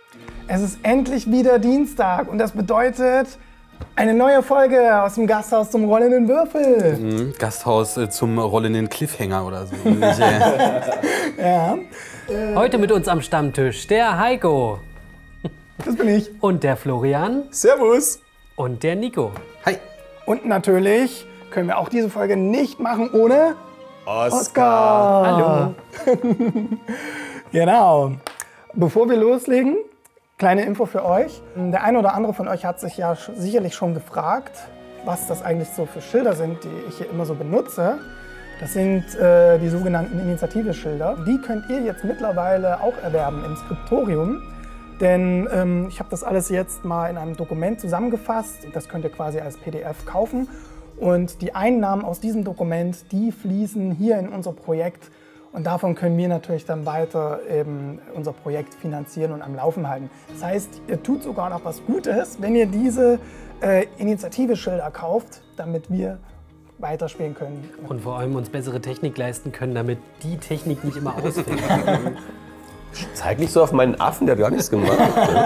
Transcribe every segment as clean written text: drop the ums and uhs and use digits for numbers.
Es ist endlich wieder Dienstag und das bedeutet eine neue Folge aus dem Gasthaus zum rollenden Würfel. Gasthaus zum rollenden Cliffhanger oder so. Ja. Heute mit uns am Stammtisch der Heiko. Das bin ich. Und der Florian. Servus. Und der Nico. Hi. Und natürlich können wir auch diese Folge nicht machen ohne Oskar. Hallo. Genau. Bevor wir loslegen, kleine Info für euch. Der eine oder andere von euch hat sich ja sicherlich schon gefragt, was das eigentlich so für Schilder sind, die ich hier immer so benutze. Das sind die sogenannten Initiative-Schilder. Die könnt ihr jetzt mittlerweile auch erwerben im Skriptorium. Denn ich habe das alles jetzt mal in einem Dokument zusammengefasst. Das könnt ihr quasi als PDF kaufen. Und die Einnahmen aus diesem Dokument, die fließen hier in unser Projekt. Und davon können wir natürlich dann weiter eben unser Projekt finanzieren und am Laufen halten. Das heißt, ihr tut sogar noch was Gutes, wenn ihr diese Initiative-Schilder kauft, damit wir weiterspielen können. Und vor allem uns bessere Technik leisten können, damit die Technik nicht immer ausfällt. Zeig nicht so auf meinen Affen, der hat gar nichts gemacht.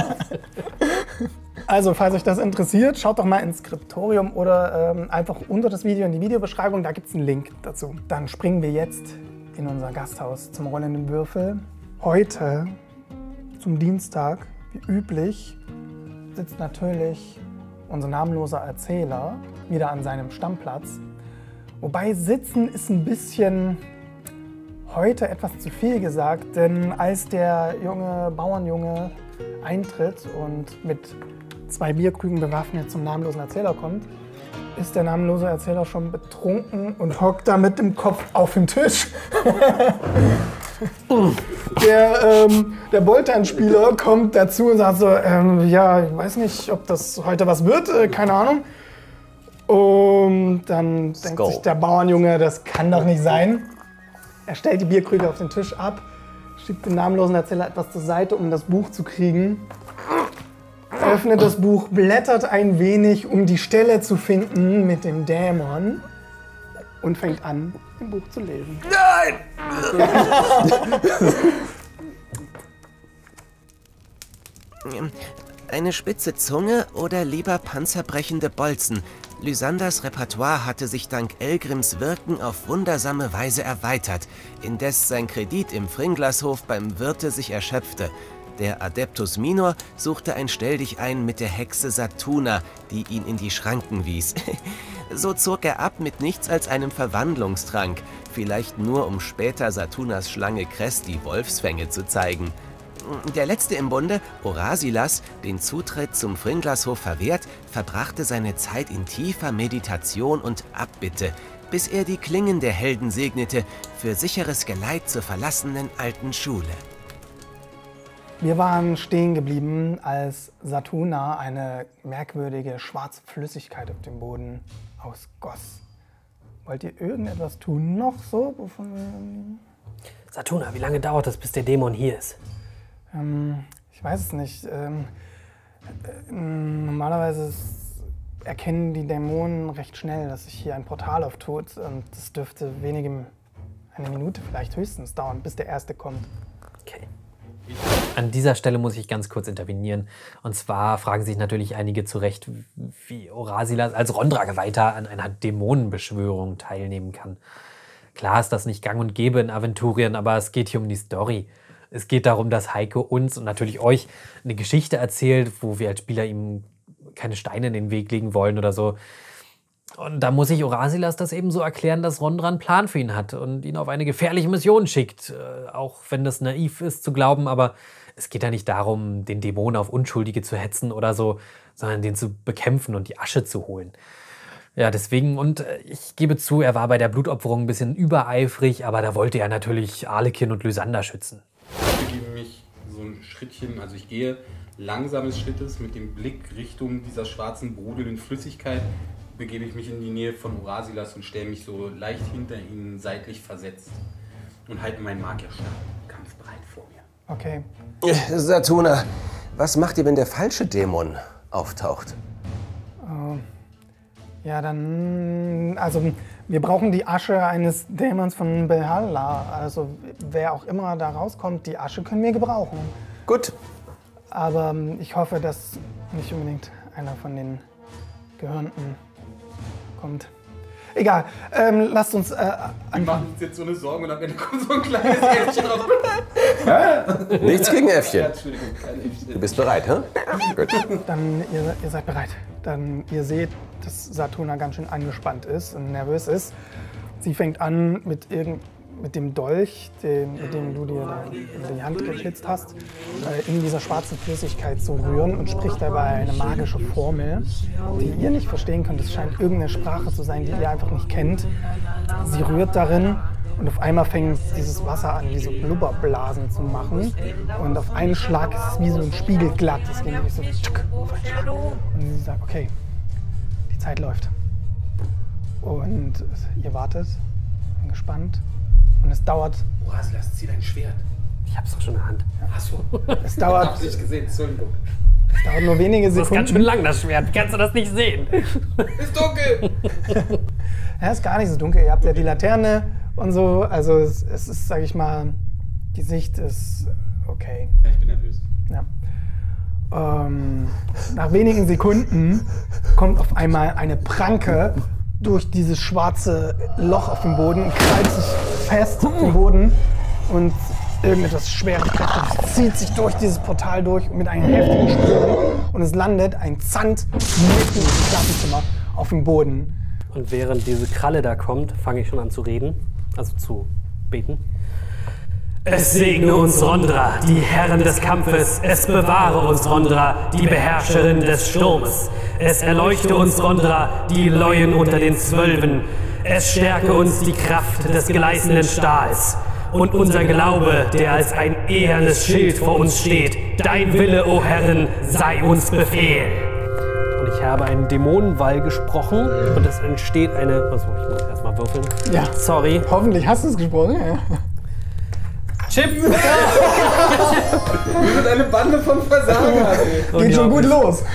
Also, falls euch das interessiert, schaut doch mal ins Skriptorium oder einfach unter das Video in die Videobeschreibung, da gibt es einen Link dazu. Dann springen wir jetzt in unser Gasthaus zum rollenden Würfel. Heute, zum Dienstag, wie üblich, sitzt natürlich unser namenloser Erzähler wieder an seinem Stammplatz. Wobei sitzen ist ein bisschen heute etwas zu viel gesagt, denn als der junge Bauernjunge eintritt und mit 2 Bierkrügen bewaffnet zum namenlosen Erzähler kommt, ist der namenlose Erzähler schon betrunken und hockt da mit dem Kopf auf dem Tisch. Der Bolternspieler kommt dazu und sagt so, ja, ich weiß nicht, ob das heute was wird, keine Ahnung. Und dann denkt sich der Bauernjunge, das kann doch nicht sein. Er stellt die Bierkrüge auf den Tisch ab, schiebt den namenlosen Erzähler etwas zur Seite, um das Buch zu kriegen. Öffnet das Buch, blättert ein wenig, um die Stelle zu finden mit dem Dämon und fängt an, im Buch zu lesen. Nein! Eine spitze Zunge oder lieber panzerbrechende Bolzen? Lysanders Repertoire hatte sich dank Elgrims Wirken auf wundersame Weise erweitert, indes sein Kredit im Fringlashof beim Wirte sich erschöpfte. Der Adeptus Minor suchte ein Stelldichein mit der Hexe Satuna, die ihn in die Schranken wies. So zog er ab mit nichts als einem Verwandlungstrank, vielleicht nur um später Satunas Schlange Kress die Wolfsfänge zu zeigen. Der letzte im Bunde, Orasilas, den Zutritt zum Fringlashof verwehrt, verbrachte seine Zeit in tiefer Meditation und Abbitte, bis er die Klingen der Helden segnete, für sicheres Geleit zur verlassenen alten Schule. Wir waren stehen geblieben, als Satuna eine merkwürdige schwarze Flüssigkeit auf dem Boden ausgoss. Wollt ihr irgendetwas tun noch so? Satuna, wie lange dauert es, bis der Dämon hier ist? Ich weiß es nicht. Normalerweise erkennen die Dämonen recht schnell, dass sich hier ein Portal auftut. Und das dürfte eine Minute vielleicht höchstens dauern, bis der Erste kommt. Okay. An dieser Stelle muss ich ganz kurz intervenieren. Und zwar fragen sich natürlich einige zu Recht, wie Orasilas als Rondra-Geweihter an einer Dämonenbeschwörung teilnehmen kann. Klar ist das nicht gang und gäbe in Aventurien, aber es geht hier um die Story. Es geht darum, dass Heiko uns und natürlich euch eine Geschichte erzählt, wo wir als Spieler ihm keine Steine in den Weg legen wollen oder so. Und da muss sich Orasilas das eben so erklären, dass Rondra einen Plan für ihn hat und ihn auf eine gefährliche Mission schickt. Auch wenn das naiv ist zu glauben, aber es geht ja nicht darum, den Dämon auf Unschuldige zu hetzen oder so, sondern den zu bekämpfen und die Asche zu holen. Ja, deswegen, und ich gebe zu, er war bei der Blutopferung ein bisschen übereifrig, aber da wollte er natürlich Arlekin und Lysander schützen. Ich begebe mich so ein Schrittchen, also ich gehe langsames Schrittes mit dem Blick Richtung dieser schwarzen, brodelnden Flüssigkeit, begebe ich mich in die Nähe von Orasilas und stelle mich so leicht hinter ihn seitlich versetzt und halte meinen Magierstab kampfbereit vor mir. Okay. Satuna, was macht ihr, wenn der falsche Dämon auftaucht? Ja, dann, also wir brauchen die Asche eines Dämons von Belhalla. Also wer auch immer da rauskommt, die Asche können wir gebrauchen. Gut, Aber ich hoffe, dass nicht unbedingt einer von den Gehörnten kommt. Egal, lasst uns Wir machen uns jetzt so eine Sorge und am Ende kommt so ein kleines Äffchen raus. Nichts gegen Äffchen. Ja, Entschuldigung, kein Äffchen. Du bist bereit, hä? Gut. Dann, ihr seid bereit. Dann, ihr seht, dass Satuna ganz schön angespannt ist und nervös ist. Sie fängt an, mit dem Dolch, mit dem du dir da in die Hand geschnitzt hast, in dieser schwarzen Flüssigkeit zu rühren und spricht dabei eine magische Formel, die ihr nicht verstehen könnt. Es scheint irgendeine Sprache zu sein, die ihr einfach nicht kennt. Sie rührt darin und auf einmal fängt dieses Wasser an, diese Blubberblasen zu machen. Und auf einen Schlag ist es wie so ein Spiegel glatt. Es geht nämlich so tschuck, auf einen Schlag. Und sie sagt, okay, die Zeit läuft. Und ihr wartet, gespannt. Und es dauert. Orasilas, zieh dein Schwert. Ich hab's doch schon in der Hand. Achso. Es dauert. Hab's nicht gesehen, Entschuldigung. Es dauert nur wenige Das ist Sekunden. ganz schön lang, das Schwert. Kannst du das nicht sehen? Ist dunkel! Ja, ist gar nicht so dunkel. Ihr habt ja die Laterne und so. Also es ist, sag ich mal, die Sicht ist okay. Ja, ich bin nervös. Ja. Nach wenigen Sekunden kommt auf einmal eine Pranke durch dieses schwarze Loch auf dem Boden und krallt sich fest auf dem Boden und irgendetwas Schweres Kräftiges zieht sich durch dieses Portal durch mit einem heftigen Sprung und es landet ein Zand mitten im Klassenzimmer auf dem Boden. Und während diese Kralle da kommt, fange ich schon an zu reden, also zu beten. Es segne uns Rondra, die Herren des Kampfes. Es bewahre uns Rondra, die Beherrscherin des Sturmes. Es erleuchte uns Rondra, die Leuen unter den Zwölfen. Es stärke uns die Kraft des gleißenden Stahls. Und unser Glaube, der als ein ehernes Schild vor uns steht. Dein Wille, o Herren, sei uns Befehl. Und ich habe einen Dämonenwall gesprochen und es entsteht eine... Achso, ich muss erstmal würfeln. Ja. Sorry. Hoffentlich hast du es gesprochen. Ja. Chip! Wir sind eine Bande von Versagern. Geht schon gut los.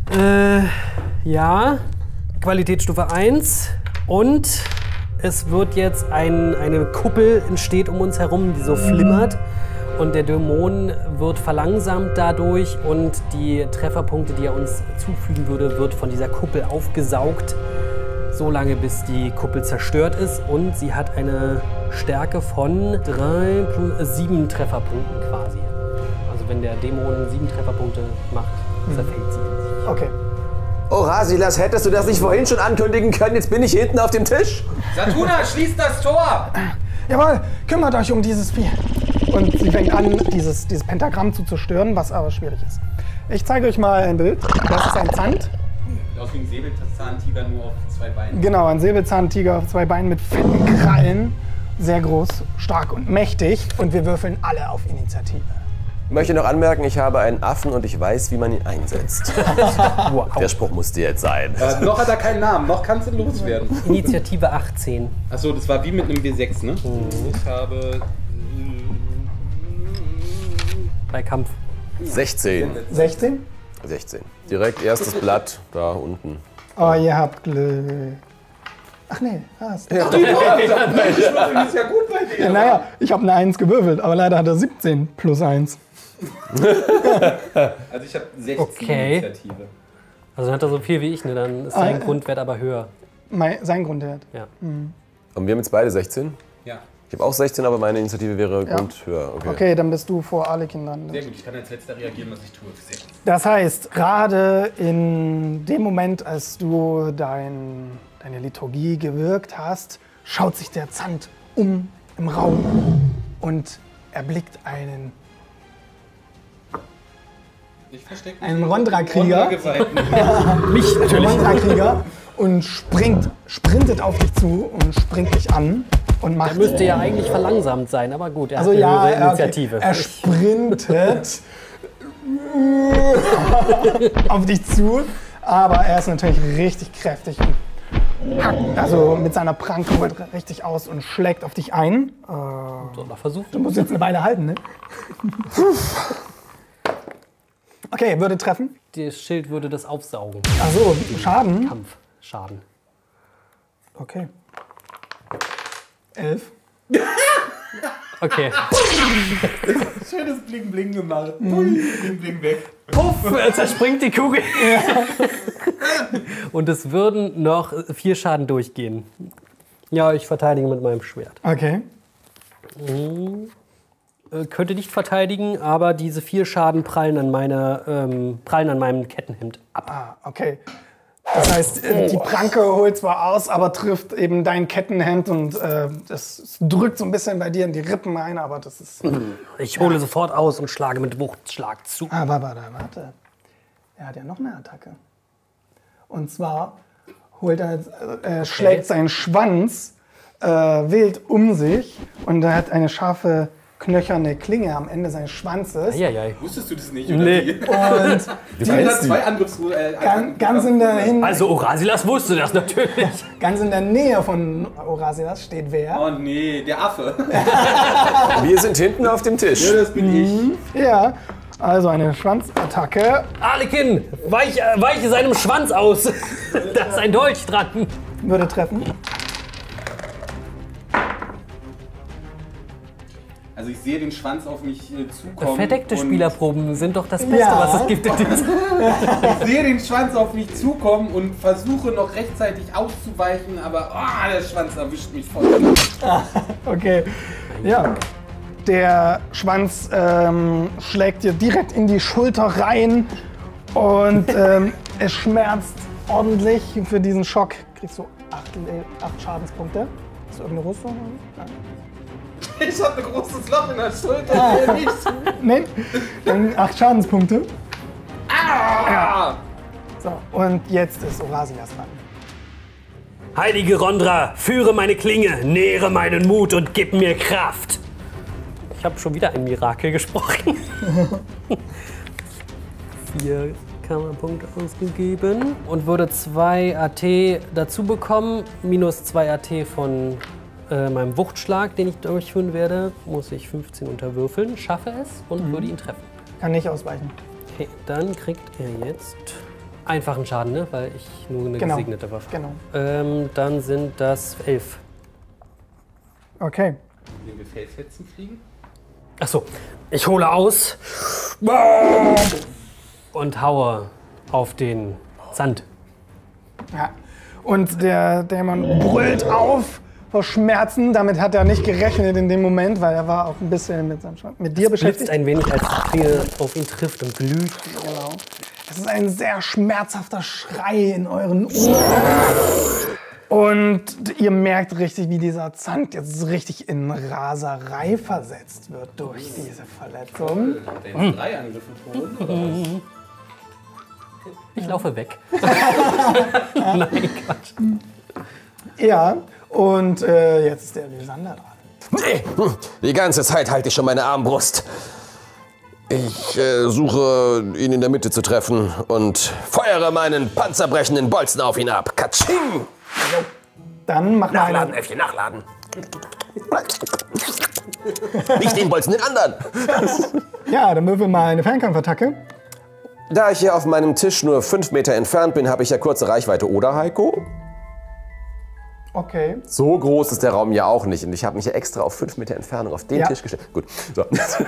Ja, Qualitätsstufe 1 und es wird jetzt eine Kuppel entsteht um uns herum, die so flimmert und der Dämon wird verlangsamt dadurch und die Trefferpunkte, die er uns zufügen würde, wird von dieser Kuppel aufgesaugt, so lange bis die Kuppel zerstört ist und sie hat eine Stärke von 3 plus 7 Trefferpunkten quasi. Also wenn der Dämon 7 Trefferpunkte macht, zerfällt sie in sich. Okay. Orasilas, hättest du das nicht vorhin schon ankündigen können? Jetzt bin ich hinten auf dem Tisch. Satuna, schließ das Tor! Jawohl, kümmert euch um dieses Vieh. Und sie fängt an, dieses Pentagramm zu zerstören, was aber schwierig ist. Ich zeige euch mal ein Bild. Das ist ein Zand. Aus wie ein Säbelzahntiger nur auf 2 Beinen. Genau, ein Säbelzahntiger auf 2 Beinen mit fetten Krallen. Sehr groß, stark und mächtig. Und wir würfeln alle auf Initiative. Ich möchte noch anmerken, ich habe einen Affen und ich weiß, wie man ihn einsetzt. Wow. Der Spruch musste jetzt sein. Noch hat er keinen Namen, noch kannst du loswerden. Initiative 18. Achso, das war wie mit einem W6, ne? Ich habe... Bei Kampf. 16. 16? 16. Direkt erstes Blatt da unten. Oh, ihr habt Glück. Ach nee, hast du. Das ist ja gut bei dir. Ja, naja, ich habe eine 1 gewürfelt, aber leider hat er 17 plus 1. Also ich habe 16 Okay. Initiative. Also dann hat er so viel wie ich, ne? Dann ist sein Grundwert aber höher. Sein Grundwert. Ja. Und wir haben jetzt beide 16. Ja, Ich habe auch 16, aber meine Initiative wäre Ja. grundhöher. Okay. Okay, dann bist du vor alle Kindern. sehr gut. Ich kann als letzter reagieren, was ich tue. Sehr gut. Das heißt, gerade in dem Moment, als du deine Liturgie gewirkt hast, schaut sich der Zand um im Raum und erblickt einen Ich verstecke Ein Rondra-Krieger. Mich natürlich. Rondra-Krieger und sprintet auf dich zu und springt dich an und macht. Er müsste ja eigentlich verlangsamt sein, aber gut, er Also hat eine ja, höhere Initiative. okay. Er sprintet auf dich zu, aber er ist natürlich richtig kräftig und hackt also mit seiner Pranke holt richtig aus und schlägt auf dich ein. So, mal versuchen. Du musst jetzt eine Weile halten, ne? Okay, würde treffen. Das Schild würde das aufsaugen. Achso, Schaden. Kampfschaden. Okay. 11. Okay. Schönes Bling-Bling gemacht. Bling-Bling weg. Puff, zerspringt die Kugel. Und es würden noch 4 Schaden durchgehen. Ja, ich verteidige mit meinem Schwert. Okay. Könnte nicht verteidigen, aber diese 4 Schaden prallen an meinem Kettenhemd ab. Ah, okay. Das heißt, die Pranke holt zwar aus, aber trifft eben dein Kettenhemd und das drückt so ein bisschen bei dir in die Rippen ein, aber das ist... Ich hole sofort aus und schlage mit Wuchtschlag zu. Aber warte. Er hat ja noch eine Attacke. Und zwar schlägt seinen Schwanz wild um sich und er hat eine scharfe, knöcherne Klinge am Ende seines Schwanzes. Eieiei. Wusstest du das nicht, oder? Nee. Und Die hat 2 Angriffsruhe. ganz in der Also Orasilas wusste das natürlich. Ganz in der Nähe von Orasilas steht wer? Oh nee, der Affe. Wir sind hinten auf dem Tisch. Ja, das bin ich. Ja, also eine Schwanzattacke. Arlekin, weiche seinem Schwanz aus. Da ist ein Dolch dran. Würde treffen. Also ich sehe den Schwanz auf mich zukommen. Verdeckte und Spielerproben sind doch das Beste, Ja. was es gibt in diesem. Ich sehe den Schwanz auf mich zukommen und versuche noch rechtzeitig auszuweichen, aber der Schwanz erwischt mich voll. Okay. Ja. Der Schwanz schlägt dir direkt in die Schulter rein und es schmerzt ordentlich. Für diesen Schock kriegst du 8 Schadenspunkte. Hast du irgendeine Rüstung? Nein. Ich habe ein großes Loch in der Schulter. Nein. Dann 8 Schadenspunkte. Ah! So, und jetzt ist Orasilas dran. Heilige Rondra, führe meine Klinge, nähre meinen Mut und gib mir Kraft. Ich habe schon wieder ein Mirakel gesprochen. 4 Kammerpunkte ausgegeben und würde 2 AT dazu bekommen, minus 2 AT von meinem Wuchtschlag, den ich durchführen werde, muss ich 15 unterwürfeln, schaffe es und würde ihn treffen. Kann nicht ausweichen. Okay, dann kriegt er jetzt einfachen Schaden, ne? Weil ich nur eine Genau. gesegnete Waffe habe. Genau. Dann sind das 11. Okay. Den Befehlsfetzen fliegen? Achso, ich hole aus und haue auf den Sand. Ja. Und der Dämon brüllt auf vor Schmerzen. Damit hat er nicht gerechnet in dem Moment, weil er war auch ein bisschen mit dir Blitzt beschäftigt. ein wenig, als die Klinge auf ihn trifft und glüht. Genau. Es ist ein sehr schmerzhafter Schrei in euren Ohren. Und ihr merkt richtig, wie dieser Zand jetzt richtig in Raserei versetzt wird durch diese Verletzung. Hat er jetzt 3 Angriffe pro Runde oder was? Ich laufe weg. Nein, Quatsch. Ja, und jetzt ist der Lysander dran. Die ganze Zeit halte ich schon meine Armbrust. Ich suche, ihn in der Mitte zu treffen und feuere meinen panzerbrechenden Bolzen auf ihn ab. Katsching! Dann mach mal Nachladen, Äffchen, nachladen. Nicht den Bolzen, den anderen. Ja, dann würfel mal eine Fernkampfattacke. Da ich hier auf meinem Tisch nur 5 Meter entfernt bin, habe ich ja kurze Reichweite, oder Heiko? Okay. So groß ist der Raum ja auch nicht. Und ich habe mich ja extra auf 5 Meter Entfernung auf den Ja. Tisch gestellt. Gut. So.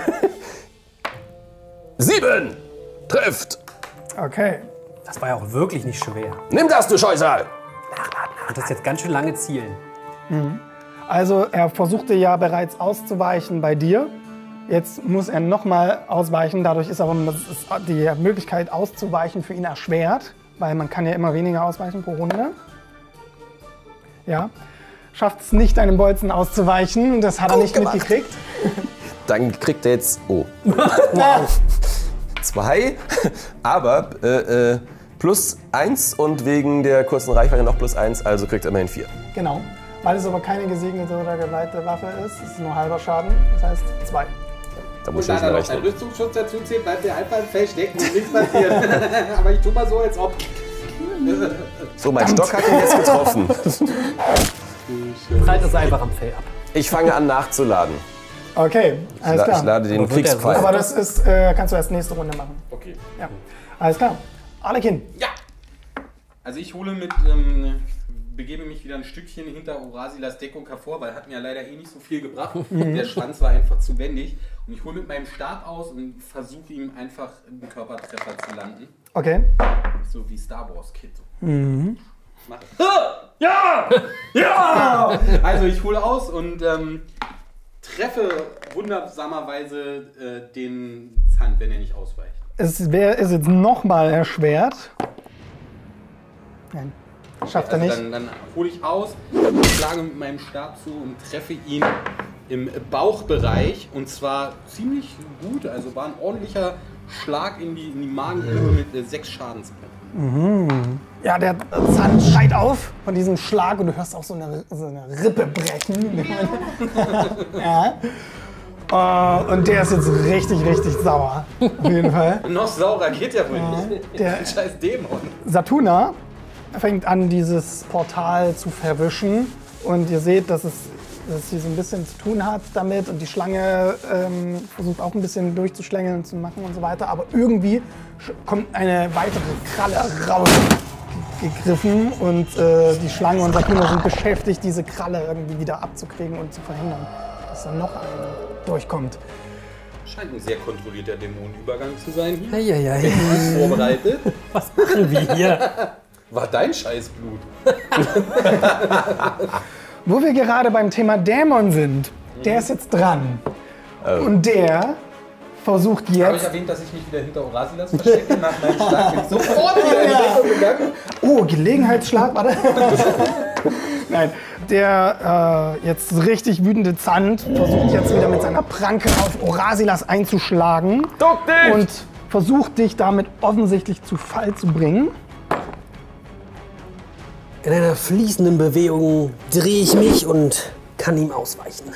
7! Trifft! Okay. Das war ja auch wirklich nicht schwer. Nimm das, du Scheusal! Und das jetzt ganz schön lange zielen. Also er versuchte ja bereits auszuweichen bei dir. Jetzt muss er nochmal ausweichen. Dadurch ist aber die Möglichkeit auszuweichen für ihn erschwert, weil man kann ja immer weniger ausweichen pro Runde. Ja. Schafft es nicht, einem Bolzen auszuweichen. Das hat er nicht gemacht. mitgekriegt. Dann kriegt er jetzt... Oh. 2, aber plus 1 und wegen der kurzen Reichweite noch plus 1, also kriegt er immerhin 4. Genau. Weil es aber keine gesegnete oder geweihte Waffe ist, ist es nur halber Schaden. Das heißt 2. Da muss Und ich da nicht noch ein rechnen. Rüstungsschutz dazu zählt, bleibt der einfach im Fell stecken und nichts passiert. Aber ich tu mal so, als ob. So, mein Stock hat ihn jetzt getroffen. Prallt es einfach am Fell ab. Ich fange an nachzuladen. Okay, alles Ich klar. lade den Aber wird der Kriegspfeil. Aber das ist, kannst du erst nächste Runde machen. Okay. Ja. Alles klar. Arlekin. Ja! Also ich hole mit begebe mich wieder ein Stückchen hinter Orasilas Deckung hervor, weil hat mir ja leider eh nicht so viel gebracht. Der Schwanz war einfach zu wendig. Und ich hole mit meinem Stab aus und versuche ihm einfach einen Körpertreffer zu landen. Okay. So wie Star Wars Kid. Mach ich. Ja! Ja! Also ich hole aus und treffe wundersamerweise den Zahn, wenn er nicht ausweicht. Ist jetzt nochmal erschwert. Nein, schafft er nicht. Dann hole ich aus, schlage mit meinem Stab zu und treffe ihn im Bauchbereich. Und zwar ziemlich gut. Also war ein ordentlicher Schlag in die Magengrube mit 6 Schadenspunkten. Ja, der Zahn schreit auf von diesem Schlag und du hörst auch so eine Rippe brechen. Ja. Und der ist jetzt richtig, richtig sauer. Auf jeden Fall. Noch saurer geht ja wohl nicht. Der Scheiß Dämon. Satuna fängt an, dieses Portal zu verwischen. Und ihr seht, dass sie so ein bisschen zu tun hat damit. Und die Schlange versucht auch ein bisschen durchzuschlängeln und zu machen und so weiter. Aber irgendwie kommt eine weitere Kralle rausgegriffen. Und die Schlange und Satuna sind beschäftigt, diese Kralle irgendwie wieder abzukriegen und zu verhindern, dass da noch eine durchkommt. Scheint ein sehr kontrollierter Dämonenübergang zu sein hier. Eieiei. Gut vorbereitet. Was machen wir hier? War dein Scheißblut. Wo wir gerade beim Thema Dämon sind, der ist jetzt dran. Und der versucht Habe ich jetzt... erwähnt, dass ich mich wieder hinter Orasilas verstecke? Nach meinem Schlag bin ich sofort wieder in Deckung gegangen. Oh, Gelegenheitsschlag, warte. Nein, der jetzt richtig wütende Zand versucht jetzt wieder mit seiner Pranke auf Orasilas einzuschlagen. Duck dich! Und versucht dich damit offensichtlich zu Fall zu bringen. In einer fließenden Bewegung drehe ich mich und kann ihm ausweichen.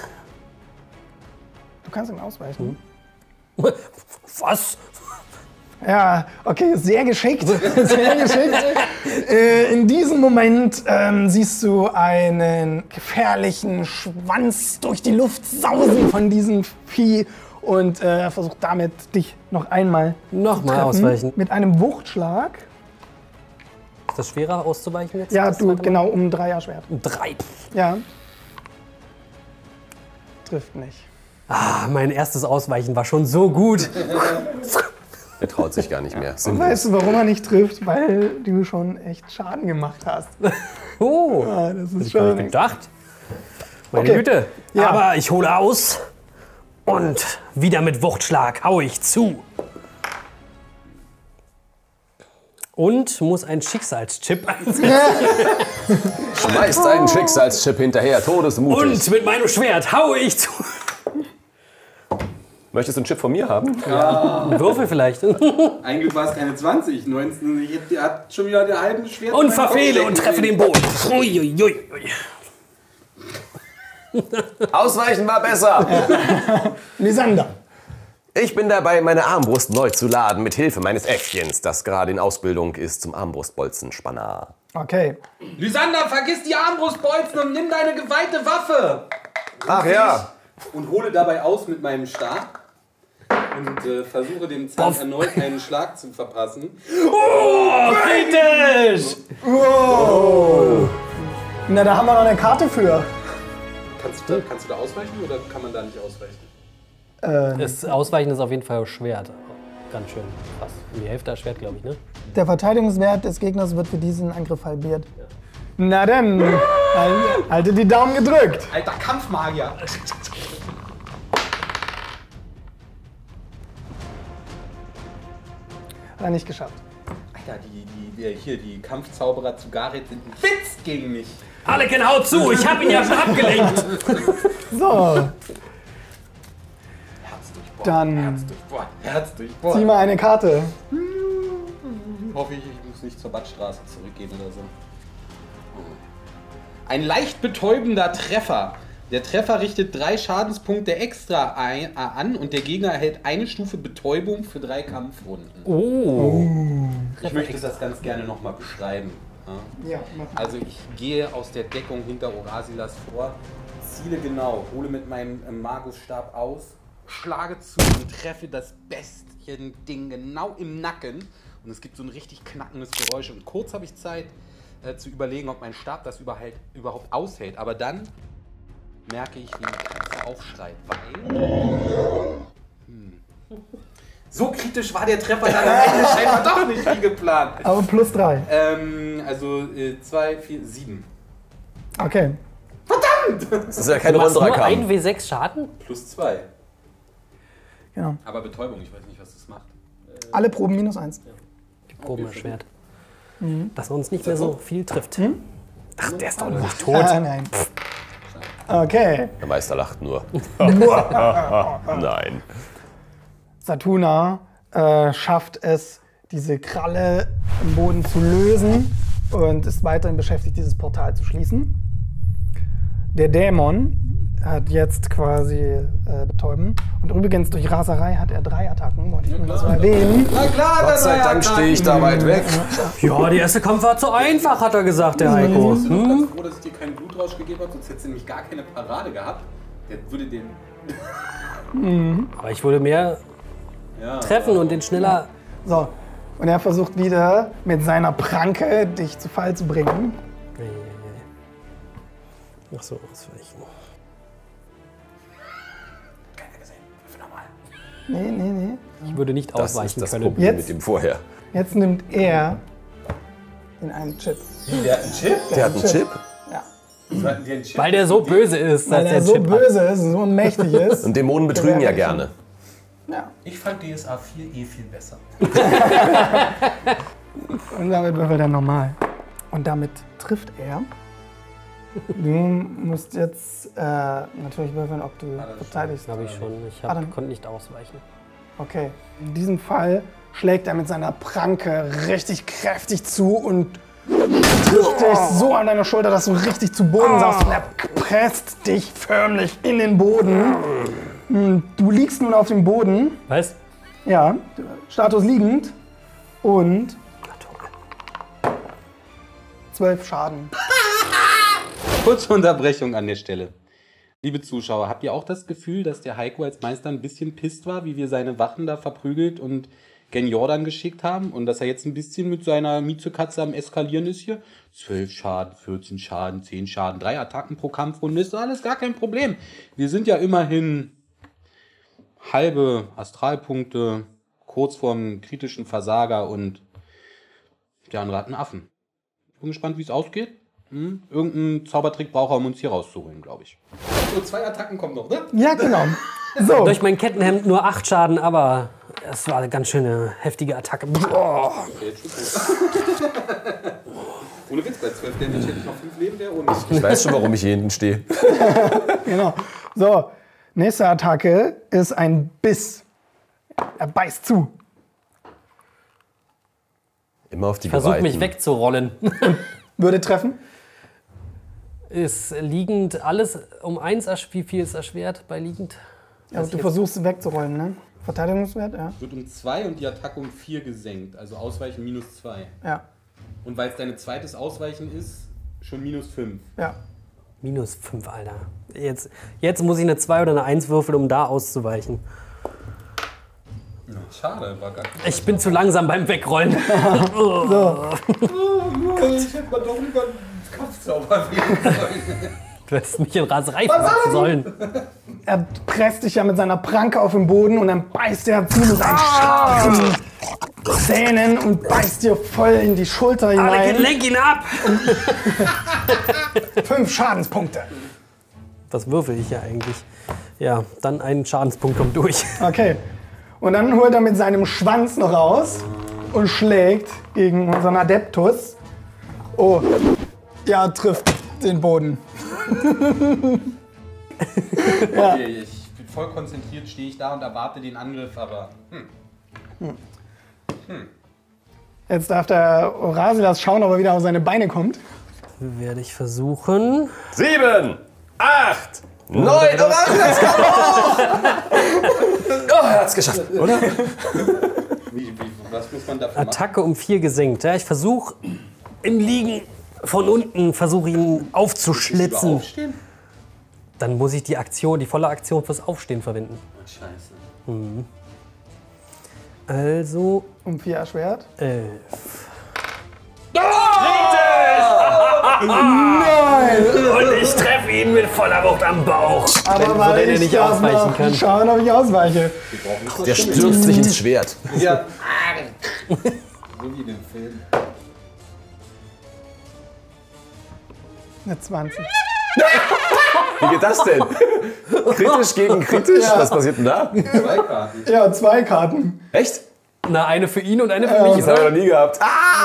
Du kannst ihm ausweichen. Was? Ja, okay, sehr geschickt. Sehr geschickt. In diesem Moment siehst du einen gefährlichen Schwanz durch die Luft sausen von diesem Vieh und versucht damit, dich noch einmal Nochmal zu treffen. ausweichen. Mit einem Wuchtschlag. Ist das schwerer auszuweichen jetzt? Ja, Das du, zweite Mal? genau, um 3er Schwert. 3. Ja. Trifft nicht. Ah, mein erstes Ausweichen war schon so gut. Er traut sich gar nicht mehr. Weißt du, warum er nicht trifft? Weil du schon echt Schaden gemacht hast. Oh, Ja, das ist ich gar nicht schon... gedacht. Meine Okay. Güte. Ja. Aber ich hole aus und wieder mit Wuchtschlag hau ich zu. Und muss einen Schicksalschip einsetzen. Schmeißt einen Schicksalschip hinterher, todesmutig. Und mit meinem Schwert haue ich zu. Möchtest du einen Chip von mir haben? Ein Würfel vielleicht. Eigentlich war es keine 20, 19. Die hat schon wieder den halben Schwert. Und verfehle und treffe den Boden. Uiuiui. Ausweichen war besser. Lysander. Ich bin dabei, meine Armbrust neu zu laden, mit Hilfe meines Äffchens, das gerade in Ausbildung ist zum Armbrustbolzenspanner. Okay. Lysander, vergiss die Armbrustbolzen und nimm deine geweihte Waffe. Ach ja. Und hole dabei aus mit meinem Stab und versuche dem Zahn erneut einen Schlag zu verpassen. Oh, kritisch! Na, da haben wir noch eine Karte für. Kannst du da ausweichen oder kann man da nicht ausweichen? Das Ausweichen ist auf jeden Fall Schwert. Ganz schön krass. Die Hälfte des Schwert, glaube ich, ne? Der Verteidigungswert des Gegners wird für diesen Angriff halbiert. Na dann, haltet die Daumen gedrückt. Alter Kampfmagier! Hat er nicht geschafft. Alter, die Kampfzauberer zu Gareth sind ein Witz gegen mich. Harlequin, haut zu! Ich hab ihn ja schon abgelenkt! So, Herz durchbohren, Dann- Herz durchbohren, Herz zieh durchbohren. mal eine Karte. Hoffe ich muss nicht zur Badstraße zurückgehen oder so. Ein leicht betäubender Treffer. Der Treffer richtet 3 Schadenspunkte extra an und der Gegner erhält eine Stufe Betäubung für 3 Kampfrunden. Oh. Ich möchte das ganz gerne nochmal beschreiben. Ja? Ja, mach. Also ich gehe aus der Deckung hinter Orasilas vor, ziele genau, hole mit meinem Magusstab aus, schlage zu und treffe das Bestien-Ding genau im Nacken. Und es gibt so ein richtig knackendes Geräusch. Und kurz habe ich Zeit, zu überlegen, ob mein Stab das überhaupt aushält. Aber dann merke ich, wie er aufschreit, weil... So kritisch war der Treffer dann am Ende scheinbar doch nicht wie geplant. Aber +3. Also 2, 4, 7. Okay. Das ist ja kein Du hast nur Rundra-Kampf. 1 W6 Schaden? +2. Genau. Aber Betäubung, ich weiß nicht, was das macht. Alle Proben -1. Die Proben Okay, erschwert. Dass er uns nicht mehr so viel trifft. Ach, der ist doch noch nicht tot. Ah, nein. Okay. Der Meister lacht nur. Nein. Satuna schafft es, diese Kralle im Boden zu lösen und ist weiterhin beschäftigt, dieses Portal zu schließen. Der Dämon hat jetzt quasi Betäuben. Und übrigens, durch Raserei hat er 3 Attacken, wollte ich nur mal so erwähnen. Na klar, Gott sei Dank stehe ich da weit weg. Ja, der erste Kampf war zu einfach, hat er gesagt, der Heiko. Ich bin doch ganz froh, dass ich dir keinen Blutrausch gegeben habe, sonst hättest du nämlich gar keine Parade gehabt. Der würde den... Aber ich würde mehr treffen und den schneller... So, und er versucht wieder mit seiner Pranke dich zu Fall zu bringen. Ach so, ausweichen. Nee. Ich würde nicht Das ausweichen ist das können. Problem Jetzt? mit dem vorher. Jetzt nimmt er den einen Chip. Der hat einen Chip? Der hat einen Chip. Ja. Sollten wir einen Chip? Weil der so böse ist, Weil dass er der so Chip hat. böse ist und so mächtig ist. Und Dämonen betrügen ja gerne. Ja. Ich fand DSA 4 viel besser. Und damit würfelt er normal. Und damit trifft er. Du musst jetzt natürlich würfeln, ob du verteidigst. Habe ich schon. Ich Ah, dann- konnte nicht ausweichen. Okay. In diesem Fall schlägt er mit seiner Pranke richtig kräftig zu und trifft dich so an deine Schulter, dass du richtig zu Boden saust. Und er presst dich förmlich in den Boden. Du liegst nun auf dem Boden. Was? Ja, Status liegend. Und 12 Schaden. Kurze Unterbrechung an der Stelle. Liebe Zuschauer, habt ihr auch das Gefühl, dass der Heiko als Meister ein bisschen pisst war, wie wir seine Wachen da verprügelt und Gen Jordan geschickt haben? Und dass er jetzt ein bisschen mit seiner Miezekatze am Eskalieren ist hier? 12 Schaden, 14 Schaden, 10 Schaden, 3 Attacken pro Kampfrunde, ist alles gar kein Problem. Wir sind ja immerhin halbe Astralpunkte, kurz vorm kritischen Versager und der andere hat einen Affen. Bin gespannt, wie es ausgeht. Irgendein Zaubertrick braucht er, um uns hier rauszuholen, glaube ich. So, 2 Attacken kommen noch, ne? Ja, genau. So, Durch mein Kettenhemd nur 8 Schaden, aber es war eine ganz schöne heftige Attacke. Boah. Okay, tschüss. Ohne Witz, bei 12 Damage hätte ich noch 5 Leben, der ohne. Ich weiß schon, warum ich hier hinten stehe. genau. So, nächste Attacke ist ein Biss. Er beißt zu. Immer auf die Versuch mich Geweihten. wegzurollen. Würde treffen. Ist liegend alles um 1, wie viel ist erschwert bei liegend? Ja, du versuchst versuchst ne? Verteidigungswert, ja. Wird um 2 und die Attacke um 4 gesenkt. Also Ausweichen -2. Ja, Und weil es dein zweites Ausweichen ist, schon -5. ja. Minus 5, Alter. Jetzt muss ich eine 2 oder eine 1 würfeln, um da auszuweichen. Schade, war gar nicht. Ich bin zu langsam beim Wegrollen. Ich hätte mal doch lieber einen Kampfzauber wählen sollen. Du hättest mich in Raserei versetzen sollen. Er presst dich ja mit seiner Pranke auf den Boden und dann beißt er zu mit seinen scharfen Zähnen und beißt dir voll in die Schulter hinein. Lenk ihn ab! 5 Schadenspunkte. Was würfel ich ja eigentlich? Ja, dann einen Schadenspunkt kommt durch. Okay. Und dann holt er mit seinem Schwanz noch raus und schlägt gegen unseren Adeptus. Oh, ja, trifft den Boden. Okay, ich bin voll konzentriert, stehe ich da und erwarte den Angriff, aber. Jetzt darf der Orasilas schauen, ob er wieder auf seine Beine kommt. Werde ich versuchen. 7, 8, 9. Orasilas, komm hoch! Oh, er hat's geschafft, oder? Was muss man dafür machen? Attacke um 4 gesenkt. Ja, ich versuche im Liegen von unten, versuche ihn aufzuschlitzen. Aufstehen? Dann muss ich die volle Aktion fürs Aufstehen verwenden. Scheiße. Also Um 4 erschwert. 11. Nein! Und ich treffe ihn mit voller Wucht am Bauch. Aber weil er ich nicht darf ausweichen noch kann. schauen, ob ich ausweiche. Der stürzt sich ins Schwert. Ja. So wie in dem Film. Eine 20. Wie geht das denn? Kritisch gegen kritisch? Ja. Was passiert denn da? 2 Karten. Ja, 2 Karten. Echt? Na, eine für ihn und eine für mich. Das haben wir noch nie gehabt.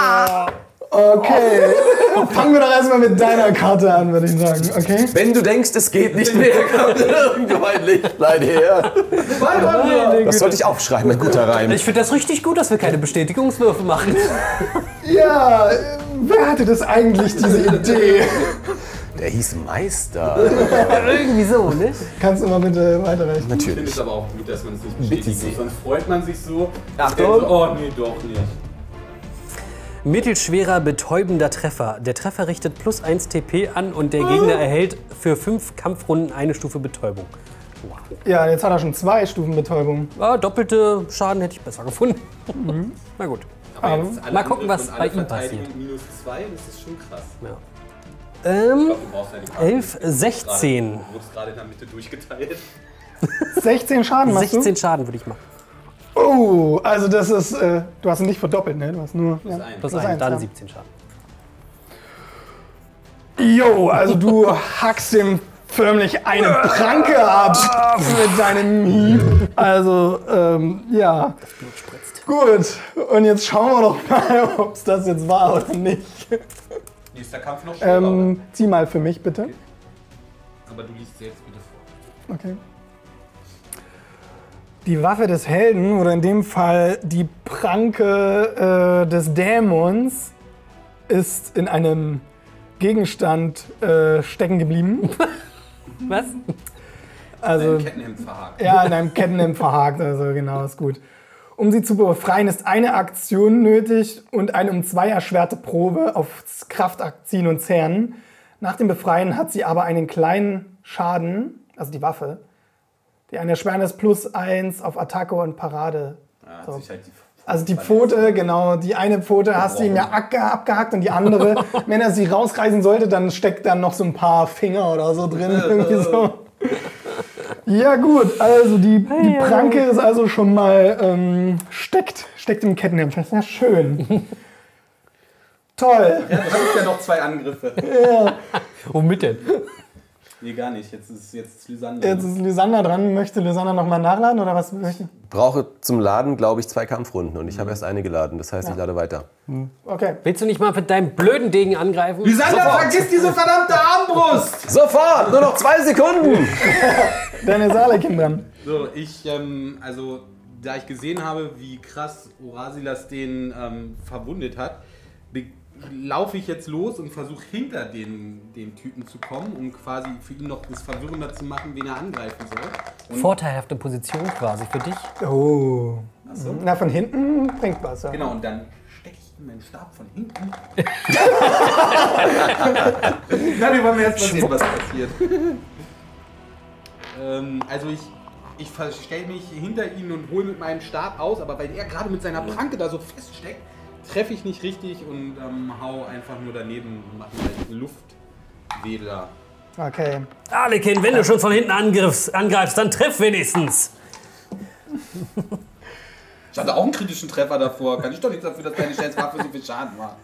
Okay. Fangen wir doch erstmal mit deiner Karte an, würde ich sagen. Okay? Wenn du denkst, es geht nicht mehr, kommt irgendwo ein Lichtlein her. Das sollte ich aufschreiben, ein guter Reim. Ich finde das richtig gut, dass wir keine Bestätigungswürfe machen. Ja, wer hatte das eigentlich, diese Idee? Der hieß Meister. Irgendwie so, ne? Kannst du mal bitte weiterreichen? Ich Natürlich. finde es aber auch gut, dass man es nicht bestätigen muss. Sonst freut man sich so. Achtung. So, oh nee, doch nicht. Mittelschwerer, betäubender Treffer. Der Treffer richtet +1 TP an und der Gegner erhält für 5 Kampfrunden eine Stufe Betäubung. Ja, jetzt hat er schon 2 Stufen Betäubung. Ja, doppelte Schaden hätte ich besser gefunden. Na gut. Aber jetzt alle mal gucken, Angriffe was und bei alle ihm Verteidigung passiert. -2, das ist schon krass. Ja. Ich glaub, du brauchst deine Karte 11, nicht. 16. Du wurdest gerade in der Mitte durchgeteilt. 16 Schaden machst 16 Schaden würde ich machen. du? Oh, also das ist, du hast ihn nicht verdoppelt, ne? Du hast nur... Ja. Ein. Plus Plus 1, eins, dann ja. 17 Schaden. Jo, also du hackst ihm förmlich eine Pranke ab mit deinem Hieb. Also, ja. Das Blut spritzt. Gut, und jetzt schauen wir doch mal, ob es das jetzt war oder nicht. Nächster Kampf noch schwerer, oder? Zieh mal für mich, bitte. Aber du liest selbst bitte vor. Okay. Die Waffe des Helden, oder in dem Fall die Pranke des Dämons, ist in einem Gegenstand stecken geblieben. Was? Also, Ein Kettenhemd verhakt. ja, in einem Kettenhemd verhakt, also genau, ist gut. Um sie zu befreien, ist eine Aktion nötig und eine um 2 erschwerte Probe auf Kraftakt ziehen und zehren. Nach dem Befreien hat sie aber einen kleinen Schaden, also die Waffe, die eine Erschwernis +1 auf Attacke und Parade. Ja, So. hat sich halt Also die Pfote, genau, die eine Pfote hast du ihm ja abgehackt und die andere, wenn er sie rausreißen sollte, dann steckt dann noch so ein paar Finger oder so drin. Irgendwie so. Ja gut, also die Pranke ist also schon mal steckt im Kettenhemd. Das ist ja schön. Toll. Ja, du hattest ja noch 2 Angriffe. Womit denn? Nee, gar nicht. Jetzt ist Lysander. Jetzt ist Lysander dran. Möchte Lysander nochmal nachladen oder was möchte? Brauche zum Laden, glaube ich, 2 Kampfrunden und ich habe erst eine geladen. Das heißt, ich lade weiter. Okay. Willst du nicht mal mit deinem blöden Degen angreifen? Lysander, vergiss diese verdammte Armbrust! Sofort! Nur noch 2 Sekunden! Dann ist Alekin dran. So, also, da ich gesehen habe, wie krass Orasilas den verwundet hat, laufe ich jetzt los und versuche hinter den Typen zu kommen, um quasi für ihn noch das verwirrender zu machen, wen er angreifen soll. Und Vorteilhafte Position quasi für dich. Oh. Achso. Na, von hinten bringt was. Ja. Genau, und dann stecke ich meinen Stab von hinten. Na, wir wollen jetzt mal sehen, was passiert. Also ich verstelle mich hinter ihn und hole mit meinem Stab aus, aber weil er gerade mit seiner Pranke da so feststeckt, treffe ich nicht richtig und hau einfach nur daneben und mache halt einen Luftwedler. Okay. Alekin, wenn du schon von hinten angreifst, dann treff wenigstens. Ich hatte auch einen kritischen Treffer davor. Kann ich doch nicht dafür, dass deine Scheißwaffe so viel Schaden macht.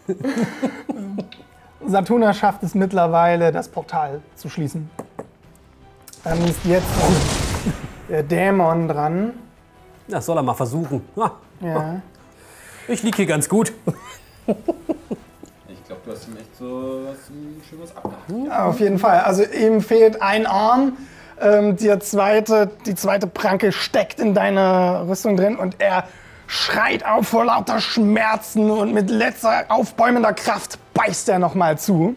Satuna schafft es mittlerweile, das Portal zu schließen. Dann ist jetzt der Dämon dran. Das soll er mal versuchen. Ah, Ja. ich lieg hier ganz gut. Ich glaube, du hast ihm echt so schön was abgehakt. Ja, auf jeden Fall. Also ihm fehlt ein Arm. Die zweite Pranke steckt in deiner Rüstung drin und er schreit auf vor lauter Schmerzen und mit letzter aufbäumender Kraft beißt er nochmal zu.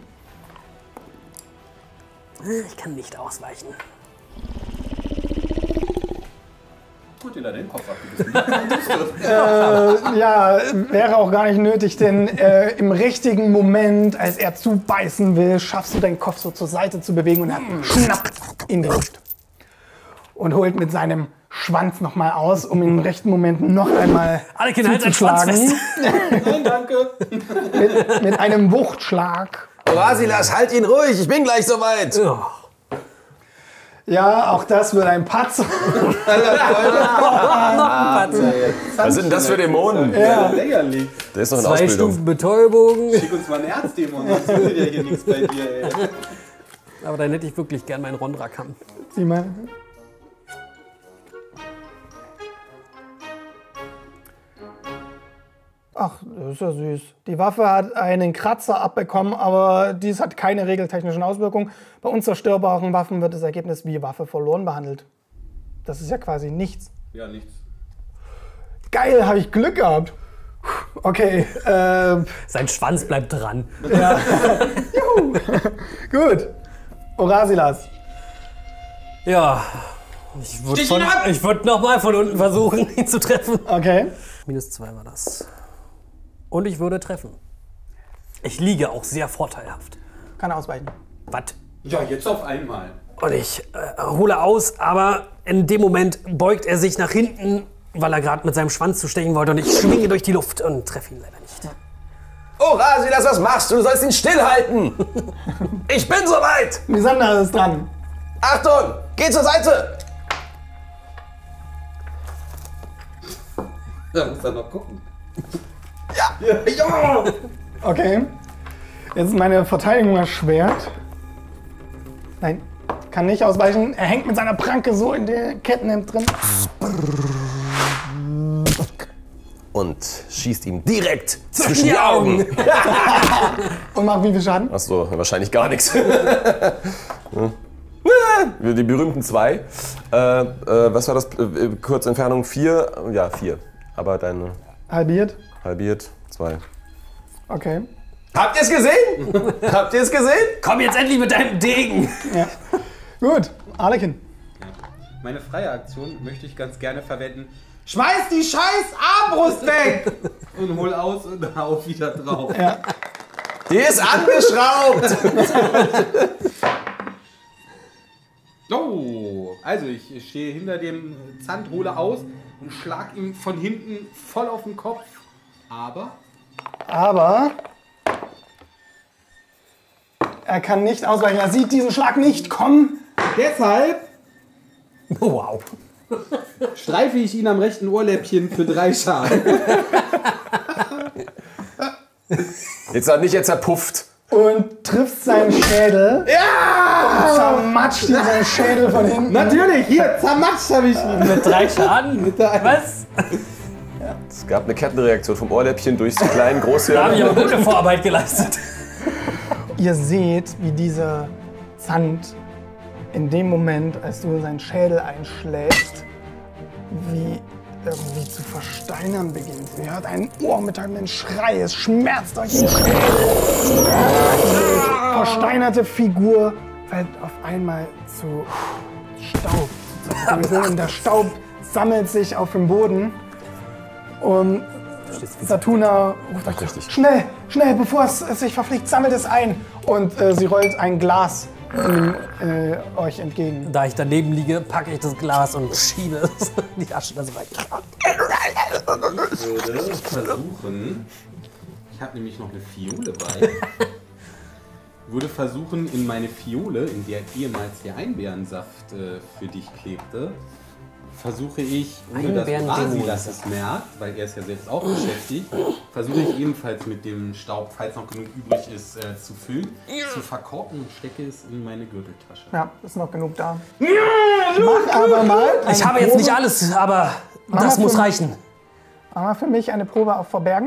Ich kann nicht ausweichen. Gut, dir den Kopf abgebissen. Ja, wäre auch gar nicht nötig, denn im richtigen Moment, als er zubeißen will, schaffst du deinen Kopf so zur Seite zu bewegen und er schnappt in die Luft. Und holt mit seinem Schwanz nochmal aus, um im rechten Moment noch einmal Alekin, halt deinen Schwanz zuzuschlagen. fest. Nein, danke. Mit einem Wuchtschlag Orasilas, halt ihn ruhig, ich bin gleich soweit. Ja, auch das wird ein Patzer. Was sind denn das für Dämonen? Ja, lächerlich. Der ist noch in 2 Ausbildung. Stufen Betäubung. Schick uns mal einen Erzdämon, sonst findet ja hier nichts bei dir, ey. Aber dann hätte ich wirklich gern meinen Rondra-Kamm. Sieh mal. Ach, das ist ja süß. Die Waffe hat einen Kratzer abbekommen, aber dies hat keine regeltechnischen Auswirkungen. Bei unzerstörbaren Waffen wird das Ergebnis wie Waffe verloren behandelt. Das ist ja quasi nichts. Ja, nichts. Geil, habe ich Glück gehabt. Okay, Sein Schwanz bleibt dran. juhu. Gut. Orasilas. Ja. Ich würde nochmal von unten versuchen, ihn zu treffen. Okay. -2 war das. Und ich würde treffen. Ich liege auch sehr vorteilhaft. Kann ausweichen. Was? Ja, jetzt auf einmal. Und ich hole aus, aber in dem Moment beugt er sich nach hinten, weil er gerade mit seinem Schwanz zu stechen wollte. Und ich schwinge durch die Luft und treffe ihn leider nicht. Orasilas, was machst du? Du sollst ihn stillhalten. Ich bin soweit. Lysander ist dran. Achtung, geh zur Seite. Da muss er noch gucken. Ja. Okay. Jetzt ist meine Verteidigung erschwert. Nein, kann nicht ausweichen. Er hängt mit seiner Pranke so in der Kettenhemd drin. Und schießt ihm direkt zwischen die Augen. Und macht wie viel Schaden? Achso, wahrscheinlich gar nichts. Die berühmten 2. Was war das? Kurze Entfernung 4? Ja, 4. Aber deine Halbiert. halbiert 2. Okay. Habt ihr es gesehen? Habt ihr es gesehen? Komm jetzt endlich mit deinem Degen! Ja. Gut, Arlekin. Meine freie Aktion möchte ich ganz gerne verwenden. Schmeiß die scheiß Armbrust weg! Und hol aus und hau wieder drauf. Ja. Die ist angeschraubt! Oh, also ich stehe hinter dem Zand, hole aus und schlag ihm von hinten voll auf den Kopf. Aber er kann nicht ausweichen. Er sieht diesen Schlag nicht kommen. Deshalb Wow. streife ich ihn am rechten Ohrläppchen für 3 Schaden. Jetzt hat nicht, jetzt zerpufft. Und trifft seinen Schädel. Ja! Und zermatscht ihm seinen Schädel von hinten. Natürlich, hier, zermatscht habe ich ihn. Mit 3 Schaden? Was? Es gab eine Kettenreaktion vom Ohrläppchen durchs kleine, große. Da habe ich aber gute Vorarbeit geleistet. Ihr seht, wie dieser Sand in dem Moment, als du seinen Schädel einschlägst, wie irgendwie zu versteinern beginnt. Ihr hört einen ohrenbetäubenden Schrei, es schmerzt euch im Schädel. Die versteinerte Figur fällt auf einmal zu Staub. Und der Staub sammelt sich auf dem Boden. Und Satuna ruft euch Richtig. schnell, schnell, bevor es sich verfliegt, sammelt es ein. Und sie rollt ein Glas euch entgegen. Da ich daneben liege, packe ich das Glas und schiebe es in die Tasche. Das weit. Ich würde versuchen, ich habe nämlich noch eine Fiole bei, würde versuchen, in meine Fiole, in der ehemals der Einbeerensaft für dich klebte, versuche ich, ohne dass Orasilas es merkt, weil er ist ja selbst auch beschäftigt, versuche ich ebenfalls mit dem Staub, falls noch genug übrig ist, zu füllen, zu verkorken und stecke es in meine Gürteltasche. Ja, ist noch genug da. Mach aber mal. Ich habe jetzt nicht alles, aber das muss reichen. Mach mal für mich eine Probe auf Verbergen.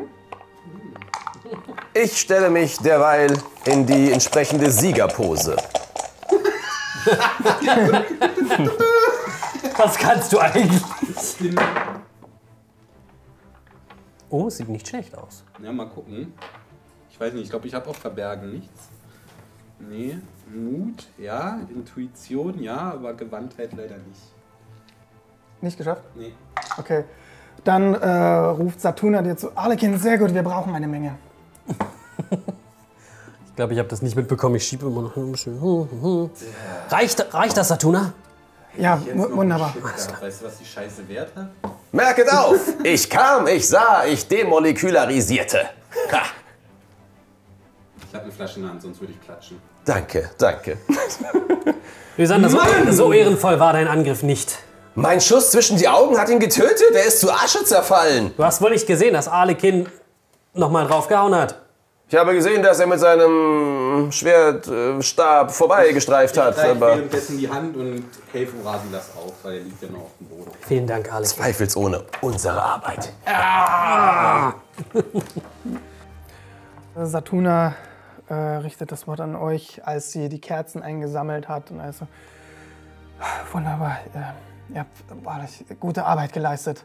Ich stelle mich derweil in die entsprechende Siegerpose. Was kannst du eigentlich? Oh, es sieht nicht schlecht aus. Ja, mal gucken. Ich weiß nicht, ich glaube, ich habe auf Verbergen nichts. Nee, Mut, ja, Intuition, ja, aber Gewandtheit leider nicht. Nicht geschafft? Nee. Okay. Dann ruft Satuna dir zu. Arlekin, sehr gut, wir brauchen eine Menge. Ich glaube, ich habe das nicht mitbekommen. Ich schiebe immer noch ein bisschen. Reicht das, Satuna? Ja, Jetzt noch wunderbar. ein Shit gehabt. Weißt du, was die Scheiße wert hat? Merket auf! Ich kam, ich sah, ich demolekularisierte. Ha. habe eine Flasche in der Hand, sonst würde ich klatschen. Danke, danke. Lysander, so ehrenvoll war dein Angriff nicht. Mein Schuss zwischen die Augen hat ihn getötet. Er ist zu Asche zerfallen. Du hast wohl nicht gesehen, dass Arlekin nochmal draufgehauen hat. Ich habe gesehen, dass er mit seinem Schwertstab vorbeigestreift hat. Ich greife Aber währenddessen die Hand und helfe Urasilas auf, weil er liegt ja noch auf dem Boden. Vielen Dank, Arlekin. zweifelsohne unsere Arbeit. Satuna richtet das Wort an euch, als sie die Kerzen eingesammelt hat. Und also, wunderbar, ihr habt wahrlich gute Arbeit geleistet.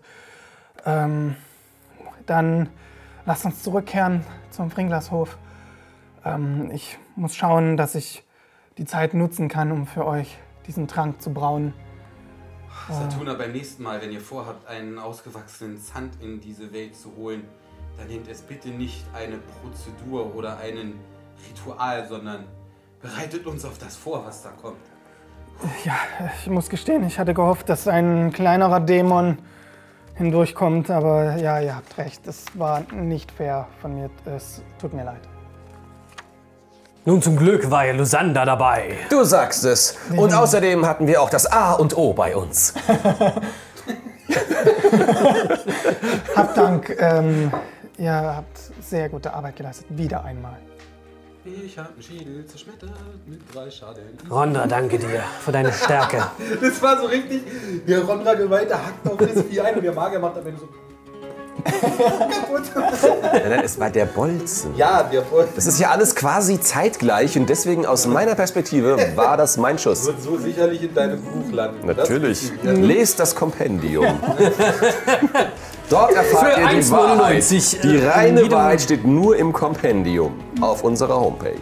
Dann lasst uns zurückkehren zum Fringlashof. Ich muss schauen, dass ich die Zeit nutzen kann, um für euch diesen Trank zu brauen. Satuna, beim nächsten Mal, wenn ihr vorhabt, einen ausgewachsenen Sand in diese Welt zu holen, dann nehmt es bitte nicht eine Prozedur oder ein Ritual, sondern bereitet uns auf das vor, was da kommt. Ja, ich muss gestehen, ich hatte gehofft, dass ein kleinerer Dämon hindurchkommt, aber ja, ihr habt recht, es war nicht fair von mir, es tut mir leid. Nun, zum Glück war ja Lysander dabei. Du sagst es. Und außerdem hatten wir auch das A und O bei uns. Habt Dank, ihr habt sehr gute Arbeit geleistet, wieder einmal. Ich hab einen Schädel zerschmettert mit 3 Schaden. Rondra, danke dir für deine Stärke. Das war so richtig, der Rondra geweihte hackt auf das Vieh ein und der Magier macht am Ende so kaputt. Es war der Bolzen. Ja, der Bolzen. Das ist ja alles quasi zeitgleich und deswegen aus meiner Perspektive war das mein Schuss. Wird so sicherlich in deinem Buch landen. Natürlich. Lest das Kompendium. Dort erfahrt Für ihr die Wahrheit. 1,99, Die reine Wahrheit steht nur im Kompendium auf unserer Homepage.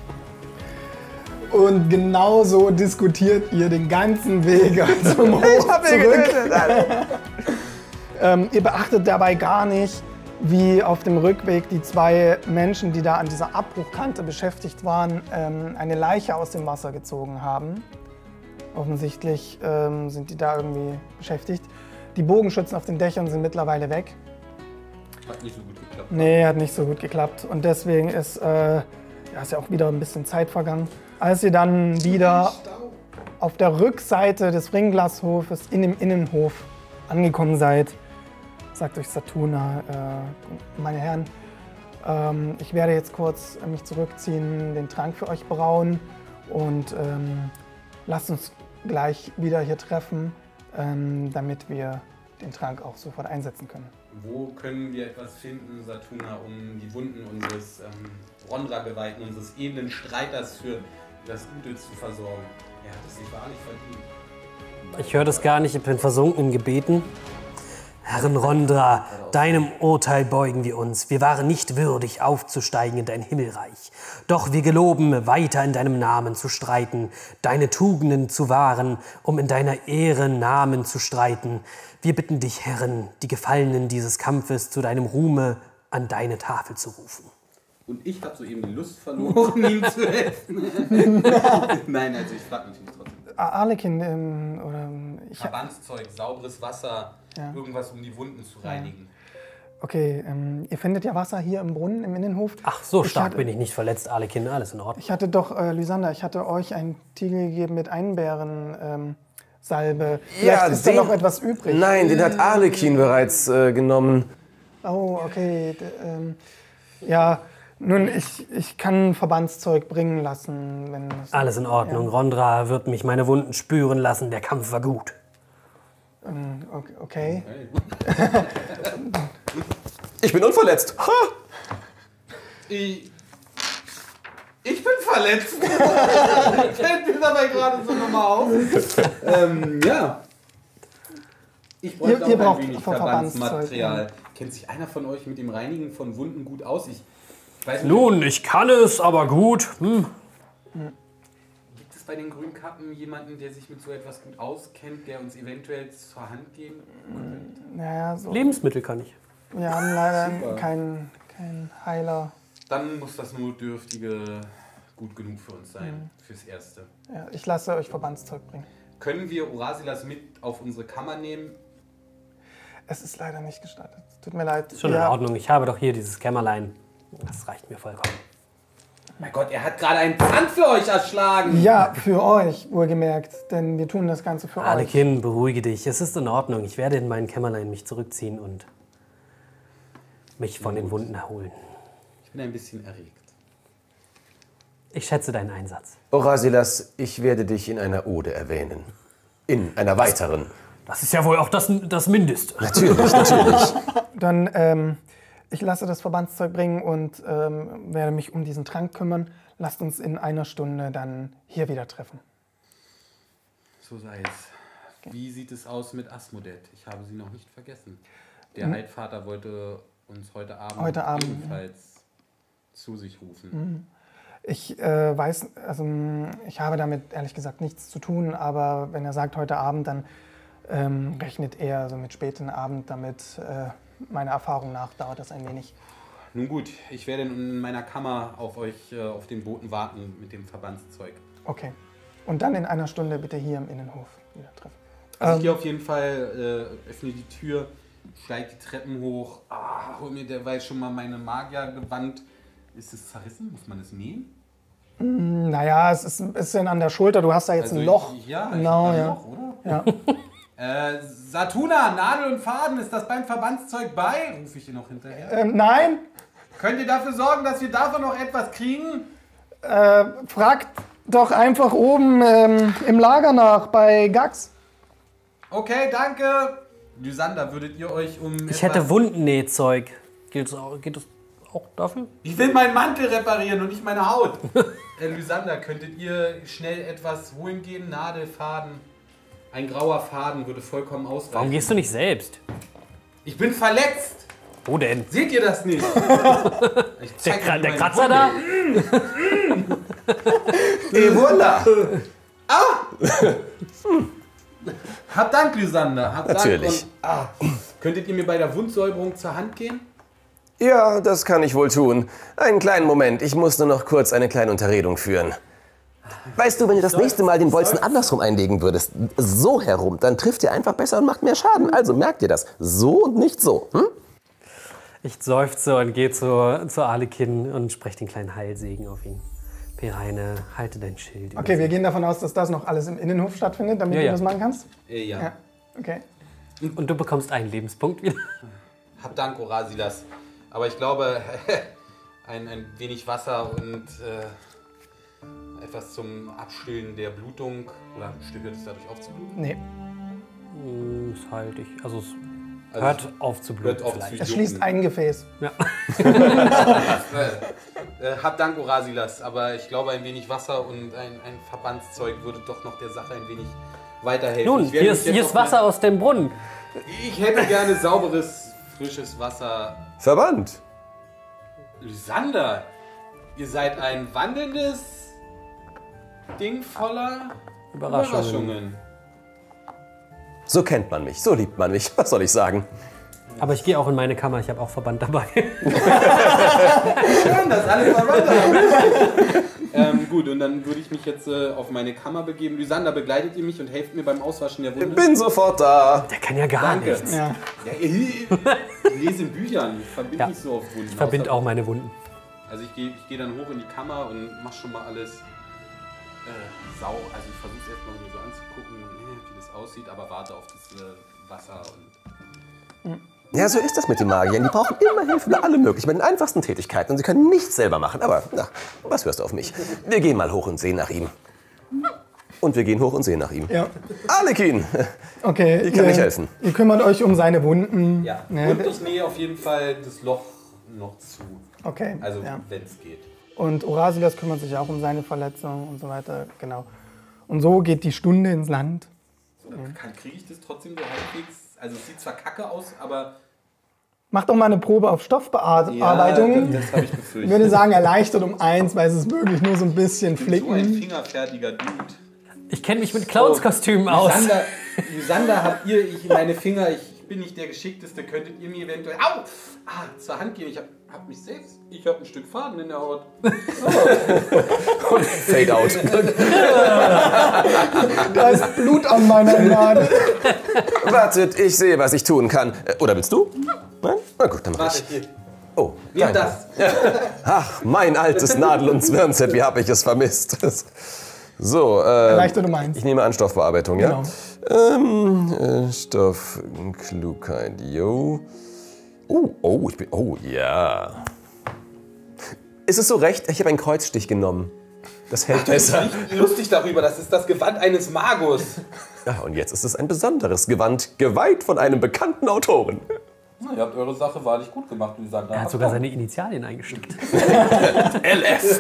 Und genau so diskutiert ihr den ganzen Weg zum Hof zurück. Ihr beachtet dabei gar nicht, wie auf dem Rückweg die 2 Menschen, die da an dieser Abbruchkante beschäftigt waren, eine Leiche aus dem Wasser gezogen haben. Offensichtlich sind die da irgendwie beschäftigt. Die Bogenschützen auf den Dächern sind mittlerweile weg. Hat nicht so gut geklappt. Nee, hat nicht so gut geklappt. Und deswegen ist ja auch wieder ein bisschen Zeit vergangen. Als ihr dann wieder auf der Rückseite des Fringglashofes in dem Innenhof angekommen seid, sagt euch Satuna, meine Herren, ich werde jetzt kurz mich zurückziehen, den Trank für euch brauen und lasst uns gleich wieder hier treffen, damit wir den Trank auch sofort einsetzen können. Wo können wir etwas finden, Satuna, um die Wunden unseres Rondra-Geweihten, unseres edlen Streiters für das Gute zu versorgen? Er hat es sich wahrlich verdient. Ich höre das gar nicht, ich bin versunken in Gebeten. Herren Rondra, deinem Urteil beugen wir uns. Wir waren nicht würdig, aufzusteigen in dein Himmelreich. Doch wir geloben, weiter in deinem Namen zu streiten, deine Tugenden zu wahren, um in deiner Ehre Namen zu streiten. Wir bitten dich, Herren, die Gefallenen dieses Kampfes zu deinem Ruhme an deine Tafel zu rufen. Und ich habe soeben die Lust verloren, ihm zu helfen. Nein, also ich frage natürlich trotzdem. Arlekin, Verbandszeug, sauberes Wasser, irgendwas, um die Wunden zu reinigen. Okay, ihr findet ja Wasser hier im Brunnen, im Innenhof. Ach, so stark bin ich nicht verletzt, Arlekin, alles in Ordnung. Ich hatte doch, Lysander, ich hatte euch einen Tiegel gegeben mit Einbeerensalbe. Vielleicht ist da noch etwas übrig. Nein, den hat Arlekin bereits genommen. Oh, okay. Ja, nun, ich kann Verbandszeug bringen lassen, wenn es... Alles in Ordnung. Ja. Rondra wird mich meine Wunden spüren lassen. Der Kampf war gut. Okay. Ich bin unverletzt. Ha! Ich bin verletzt. Fällt mir dabei gerade so nochmal auf. Ja. Ich bräuchte ihr auch braucht ein wenig Verbandsmaterial. Kennt sich einer von euch mit dem Reinigen von Wunden gut aus? Ich weiß nicht, nun, ich kann es, aber gut. Gibt es bei den Grünkappen jemanden, der sich mit so etwas gut auskennt, der uns eventuell zur Hand geben könnte? Naja, so. Lebensmittel kann ich. Wir haben leider keinen Heiler. Dann muss das Notdürftige gut genug für uns sein, fürs Erste. Ja, ich lasse euch Verbandszeug bringen. Können wir Urasilas mit auf unsere Kammer nehmen? Es ist leider nicht gestattet. Tut mir leid. Schon in Ordnung, ich habe doch hier dieses Kämmerlein. Das reicht mir vollkommen. Mein Gott, er hat gerade einen Pfand für euch erschlagen. Ja, für euch, wohlgemerkt. Denn wir tun das Ganze für euch. Arlekin, beruhige dich. Es ist in Ordnung. Ich werde in mein Kämmerlein mich zurückziehen und mich von den Wunden erholen. Ich bin ein bisschen erregt. Ich schätze deinen Einsatz. Orasilas, ich werde dich in einer Ode erwähnen. In einer weiteren. Das ist ja wohl auch das Mindeste. Natürlich, natürlich. Dann, ich lasse das Verbandszeug bringen und werde mich um diesen Trank kümmern. Lasst uns in einer Stunde dann hier wieder treffen. So sei es. Wie sieht es aus mit Asmodet? Ich habe sie noch nicht vergessen. Der Heidvater wollte uns heute Abend ebenfalls zu sich rufen. Ich weiß, also ich habe damit ehrlich gesagt nichts zu tun, aber wenn er sagt heute Abend, dann rechnet er so mit späten Abend damit. Meiner Erfahrung nach dauert das ein wenig. Nun gut, ich werde in meiner Kammer auf euch, auf den Boten warten mit dem Verbandszeug. Okay. Und dann in einer Stunde bitte hier im Innenhof wieder treffen. Also ich gehe auf jeden Fall, öffne die Tür, steige die Treppen hoch, hol mir derweil schon mal meine Magiergewand. Ist es zerrissen? Muss man es nähen? Naja, es ist ein bisschen an der Schulter. Du hast da jetzt ein Loch. Ja, genau, ein ja. Loch, oder? Ja. Satuna, Nadel und Faden, ist das beim Verbandszeug bei? Rufe ich ihr noch hinterher. Nein, Könnt ihr dafür sorgen, dass wir davon noch etwas kriegen? fragt doch einfach oben im Lager nach, bei Gax. Okay, danke. Lysander, würdet ihr euch um Ich hätte Wundennähzeug. Geht es auch dafür? Ich will meinen Mantel reparieren und nicht meine Haut. Lysander, könntet ihr schnell etwas holen gehen? Nadel, Faden. Ein grauer Faden würde vollkommen ausreichen. Warum gehst du nicht selbst? Ich bin verletzt. Wo denn? Seht ihr das nicht? Ich zeig euch Der meine Kratzer da? Et voilà. Habt Dank, Lysander. Habt Natürlich. Dank und, könntet ihr mir bei der Wundsäuberung zur Hand gehen? Ja, das kann ich wohl tun. Einen kleinen Moment, ich muss nur noch kurz eine kleine Unterredung führen. Weißt du, wenn du das nächste Mal den Bolzen andersrum einlegen würdest, so herum, dann trifft ihr einfach besser und macht mehr Schaden. Also merkt ihr das. So und nicht so. Hm? Ich seufze und gehe zu Arlekin und spreche den kleinen Heilsegen auf ihn. Pereine, halte dein Schild. Okay, wir gehen davon aus, dass das noch alles im Innenhof stattfindet, damit du das machen kannst? Ja. Okay. Und du bekommst einen Lebenspunkt wieder. Habt Dank, Orasilas. Aber ich glaube, ein wenig Wasser und etwas zum Abstillen der Blutung. Oder hört es dadurch auf zu bluten? Nee, Das halte ich. Also es hört auf zu bluten. Hört auf vielleicht. zu es schließt ein Gefäß. Ja. Habt Dank, Orasilas. Aber ich glaube, ein wenig Wasser und ein Verbandszeug würde doch noch der Sache ein wenig weiterhelfen. Nun, Ich werde hier mich ist jetzt auf Wasser aus dem Brunnen. Ich hätte gerne sauberes, frisches Wasser. Verband. Lysander, ihr seid ein wandelndes Ding voller Überraschungen. So kennt man mich, so liebt man mich. Was soll ich sagen? Aber ich gehe auch in meine Kammer, ich habe auch Verband dabei. Schön, dass alle Verwandte haben. Gut, und dann würde ich mich jetzt auf meine Kammer begeben. Lysander, begleitet ihr mich und helft mir beim Auswaschen der Wunde? Bin sofort da. Der kann ja gar Danke. nichts. Ja. Ja, ich lese in Büchern, ich verbinde nicht so auf Wunden. Ich verbinde auch meine Wunden. Also ich geh dann hoch in die Kammer und mach schon mal alles also ich versuche es erstmal mir so anzugucken, wie das aussieht, aber warte auf das Wasser und... Ja, so ist das mit den Magiern. Die brauchen immer Hilfe bei allem möglichen, bei den einfachsten Tätigkeiten. Und sie können nichts selber machen. Aber, na, was hörst du auf mich? Wir gehen mal hoch und sehen nach ihm. Und wir gehen hoch und sehen nach ihm. Ja. Arlekin! Okay. Ich kann nicht helfen. Ihr kümmert euch um seine Wunden. Ja, Ne, und ich nähe auf jeden Fall das Loch noch zu. Okay. Also, ja. wenn es geht. Und Orasilas kümmert sich auch um seine Verletzung und so weiter. Genau. Und so geht die Stunde ins Land. So, kriege ich das trotzdem so halbwegs? Also es sieht zwar kacke aus, aber... Mach doch mal eine Probe auf Stoffbearbeitung. Ja, das habe ich befürchtet. Ich würde sagen, erleichtert um 1, weil es ist wirklich nur so ein bisschen So ein flicken. fingerfertiger Dude. Ich kenne mich mit Clownskostümen aus. Lysander, habt ihr, meine Finger, ich bin nicht der Geschickteste, könntet ihr mir eventuell zur Hand gehen? Ich hab mich selbst, ich habe ein Stück Faden in der Haut. Fade out. Da ist Blut an meiner Nadel. Wartet, ich sehe, was ich tun kann. Oder willst du? Nein? Na gut, dann mach Warte, ich. hier. Oh, Nimm danke. das. Ach, mein altes Nadel- und Zwirnset, wie habe ich es vermisst. So, Leichter du meinst. ich nehme an Stoffbearbeitung, ja? Genau. Stoffklugheit, yo. Oh, ja. Ist es so recht? Ich habe einen Kreuzstich genommen. Das hält besser. Nicht lustig darüber, das ist das Gewand eines Magos. Ja, und jetzt ist es ein besonderes Gewand, geweiht von einem bekannten Autoren. Na, ihr habt eure Sache wahrlich gut gemacht, Lysander. Er hat sogar seine Initialien eingesteckt. LF.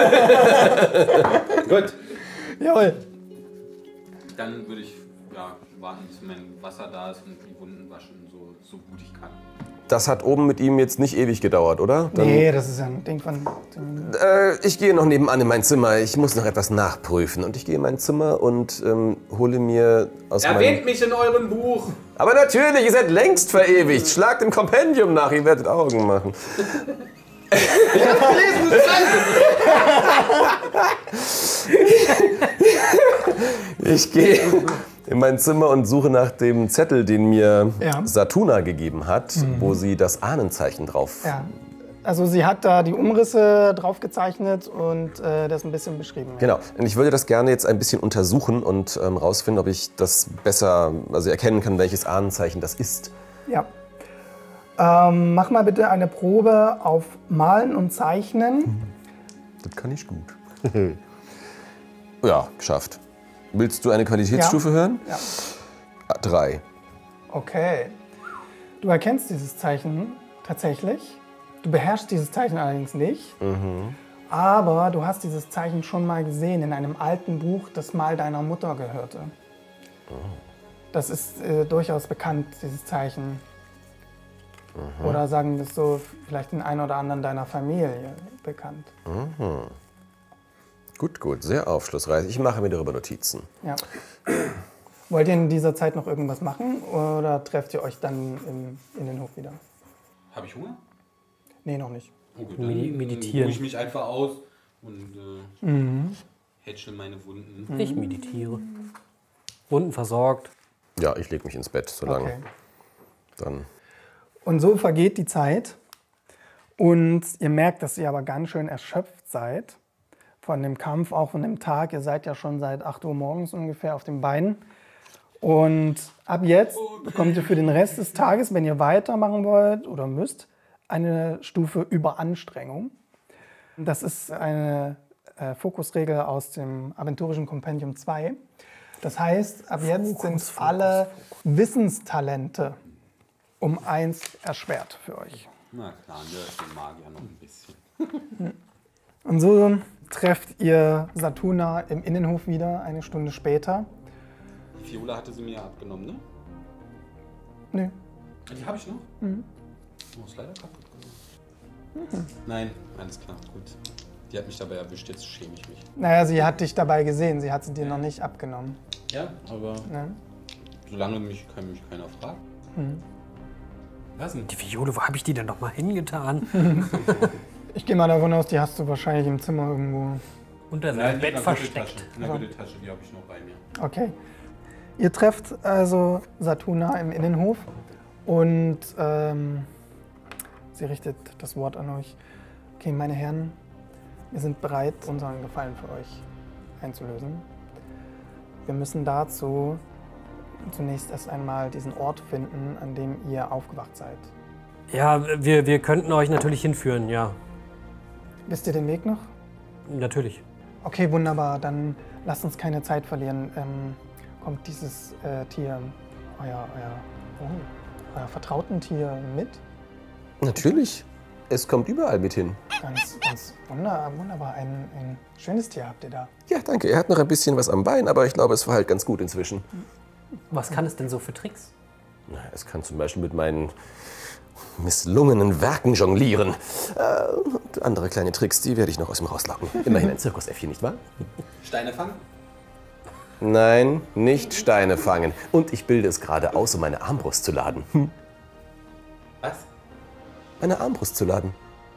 Gut. Jawohl. Dann würde ich warten, bis mein Wasser da ist und die Wunden waschen, so gut ich kann. Das hat oben mit ihm jetzt nicht ewig gedauert, oder? Dann, Nee, das ist ja ein Ding von... ich gehe noch nebenan in mein Zimmer. Ich muss noch etwas nachprüfen. Und ich gehe in mein Zimmer und hole mir aus Erwähnt mich in eurem Buch! Aber natürlich, ihr seid längst verewigt. Schlagt im Kompendium nach, ihr werdet Augen machen. Ich gehe in mein Zimmer und suche nach dem Zettel, den mir Ja. Satuna gegeben hat, wo sie das Ahnenzeichen drauf... Ja. Also sie hat da die Umrisse drauf gezeichnet und das ein bisschen beschrieben. Ja. Genau. Und ich würde das gerne jetzt ein bisschen untersuchen und rausfinden, ob ich das besser erkennen kann, welches Ahnenzeichen das ist. Ja. Mach mal bitte eine Probe auf Malen und Zeichnen. Das kann ich gut. Ja, geschafft. Willst du eine Qualitätsstufe hören? Ja. 3. Okay. Du erkennst dieses Zeichen tatsächlich. Du beherrschst dieses Zeichen allerdings nicht. Aber du hast dieses Zeichen schon mal gesehen in einem alten Buch, das mal deiner Mutter gehörte. Das ist durchaus bekannt, dieses Zeichen. Oder sagen das so vielleicht den einen oder anderen deiner Familie bekannt. Gut, sehr aufschlussreich. Ich mache mir darüber Notizen. Ja. Wollt ihr in dieser Zeit noch irgendwas machen oder trefft ihr euch dann in den Hof wieder? Habe ich Hunger? Nee, noch nicht. Okay, Meditieren. ruhe ich mich einfach aus und hätschel meine Wunden. Ich meditiere. Wunden versorgt. Ja, ich lege mich ins Bett, solange. Okay. Dann. Und so vergeht die Zeit und ihr merkt, dass ihr aber ganz schön erschöpft seid von dem Kampf, auch von dem Tag. Ihr seid ja schon seit 8 Uhr morgens ungefähr auf den Beinen. Und ab jetzt bekommt ihr für den Rest des Tages, wenn ihr weitermachen wollt oder müsst, eine Stufe Überanstrengung. Das ist eine Fokusregel aus dem Aventurischen Kompendium 2. Das heißt, ab jetzt sind alle Wissenstalente um 1 erschwert für euch. Na klar, den Magier noch ein bisschen. Und so trefft ihr Satuna im Innenhof wieder, eine Stunde später. Die Viola hatte sie mir abgenommen, ne? Nö. Die habe ich noch? Oh, ist leider kaputt gegangen. Nein, alles klar, gut. Die hat mich dabei erwischt, jetzt schäme ich mich. Naja, sie hat dich dabei gesehen, sie hat sie dir noch nicht abgenommen. Ja, aber Ne? solange mich keiner fragt. Was denn? Die Viole, wo habe ich die denn noch mal hingetan? Ich gehe mal davon aus, die hast du wahrscheinlich im Zimmer irgendwo. Unter Nein, seinem in Bett der versteckt. Gürteltasche. In der Gürteltasche, die habe ich noch bei mir. Okay. Ihr trefft also Satuna im Innenhof und sie richtet das Wort an euch. Okay, meine Herren, wir sind bereit, unseren Gefallen für euch einzulösen. Wir müssen dazu zunächst erst einmal diesen Ort finden, an dem ihr aufgewacht seid. Ja, wir könnten euch natürlich hinführen, ja. Wisst ihr den Weg noch? Natürlich. Okay, wunderbar. Dann lasst uns keine Zeit verlieren. Kommt dieses Tier, euer Vertrautentier mit? Natürlich. Es kommt überall mit hin. Ganz wunderbar. Ein schönes Tier habt ihr da. Ja, danke. Er hat noch ein bisschen was am Bein, aber ich glaube, es verhält ganz gut inzwischen. Was kann es denn so für Tricks? Na, es kann zum Beispiel mit meinen misslungenen Werken jonglieren. Und andere kleine Tricks, die werde ich noch aus ihm rauslocken. Immerhin ein Zirkusäffchen, nicht wahr? Steine fangen? Nein, nicht Steine fangen. Und ich bilde es gerade aus, um meine Armbrust zu laden. Was? Meine Armbrust zu laden.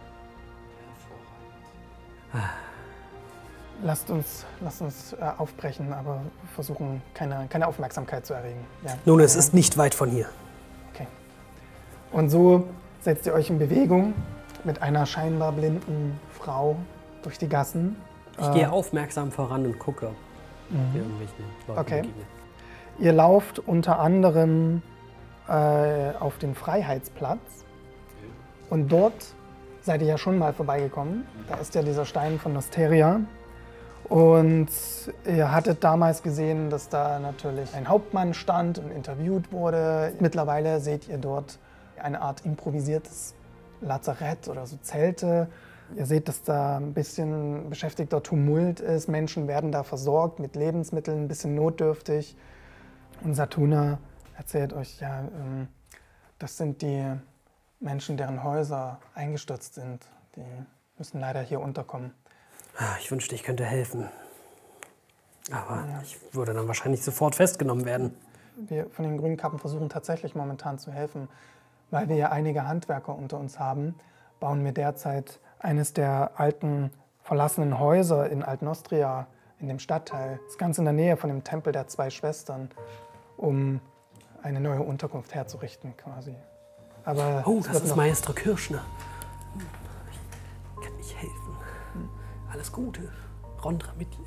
Lasst uns aufbrechen, aber versuchen, keine Aufmerksamkeit zu erregen. Ja. Nun, es ist nicht weit von hier. Okay. Und so setzt ihr euch in Bewegung mit einer scheinbar blinden Frau durch die Gassen. Ich gehe aufmerksam voran und gucke, ob wir irgendwelchen Leuten begegnen. Ihr lauft unter anderem auf den Freiheitsplatz und dort seid ihr ja schon mal vorbeigekommen. Da ist ja dieser Stein von Nosteria. Und ihr hattet damals gesehen, dass da natürlich ein Hauptmann stand und interviewt wurde. Mittlerweile seht ihr dort eine Art improvisiertes Lazarett oder so Zelte. Ihr seht, dass da ein bisschen beschäftigter Tumult ist. Menschen werden da versorgt mit Lebensmitteln, ein bisschen notdürftig. Und Satuna erzählt euch, ja, das sind die Menschen, deren Häuser eingestürzt sind. Die müssen leider hier unterkommen. Ich wünschte, ich könnte helfen. Aber ich würde dann wahrscheinlich sofort festgenommen werden. Wir von den Grünen Kappen versuchen tatsächlich momentan zu helfen. Weil wir ja einige Handwerker unter uns haben, bauen wir derzeit eines der alten verlassenen Häuser in Altnostria, in dem Stadtteil. Das ist ganz in der Nähe von dem Tempel der 2 Schwestern, um eine neue Unterkunft herzurichten quasi. Aber oh, das ist Maestro Kirschner. Ich kann nicht helfen. Alles Gute. Rondra mit dir.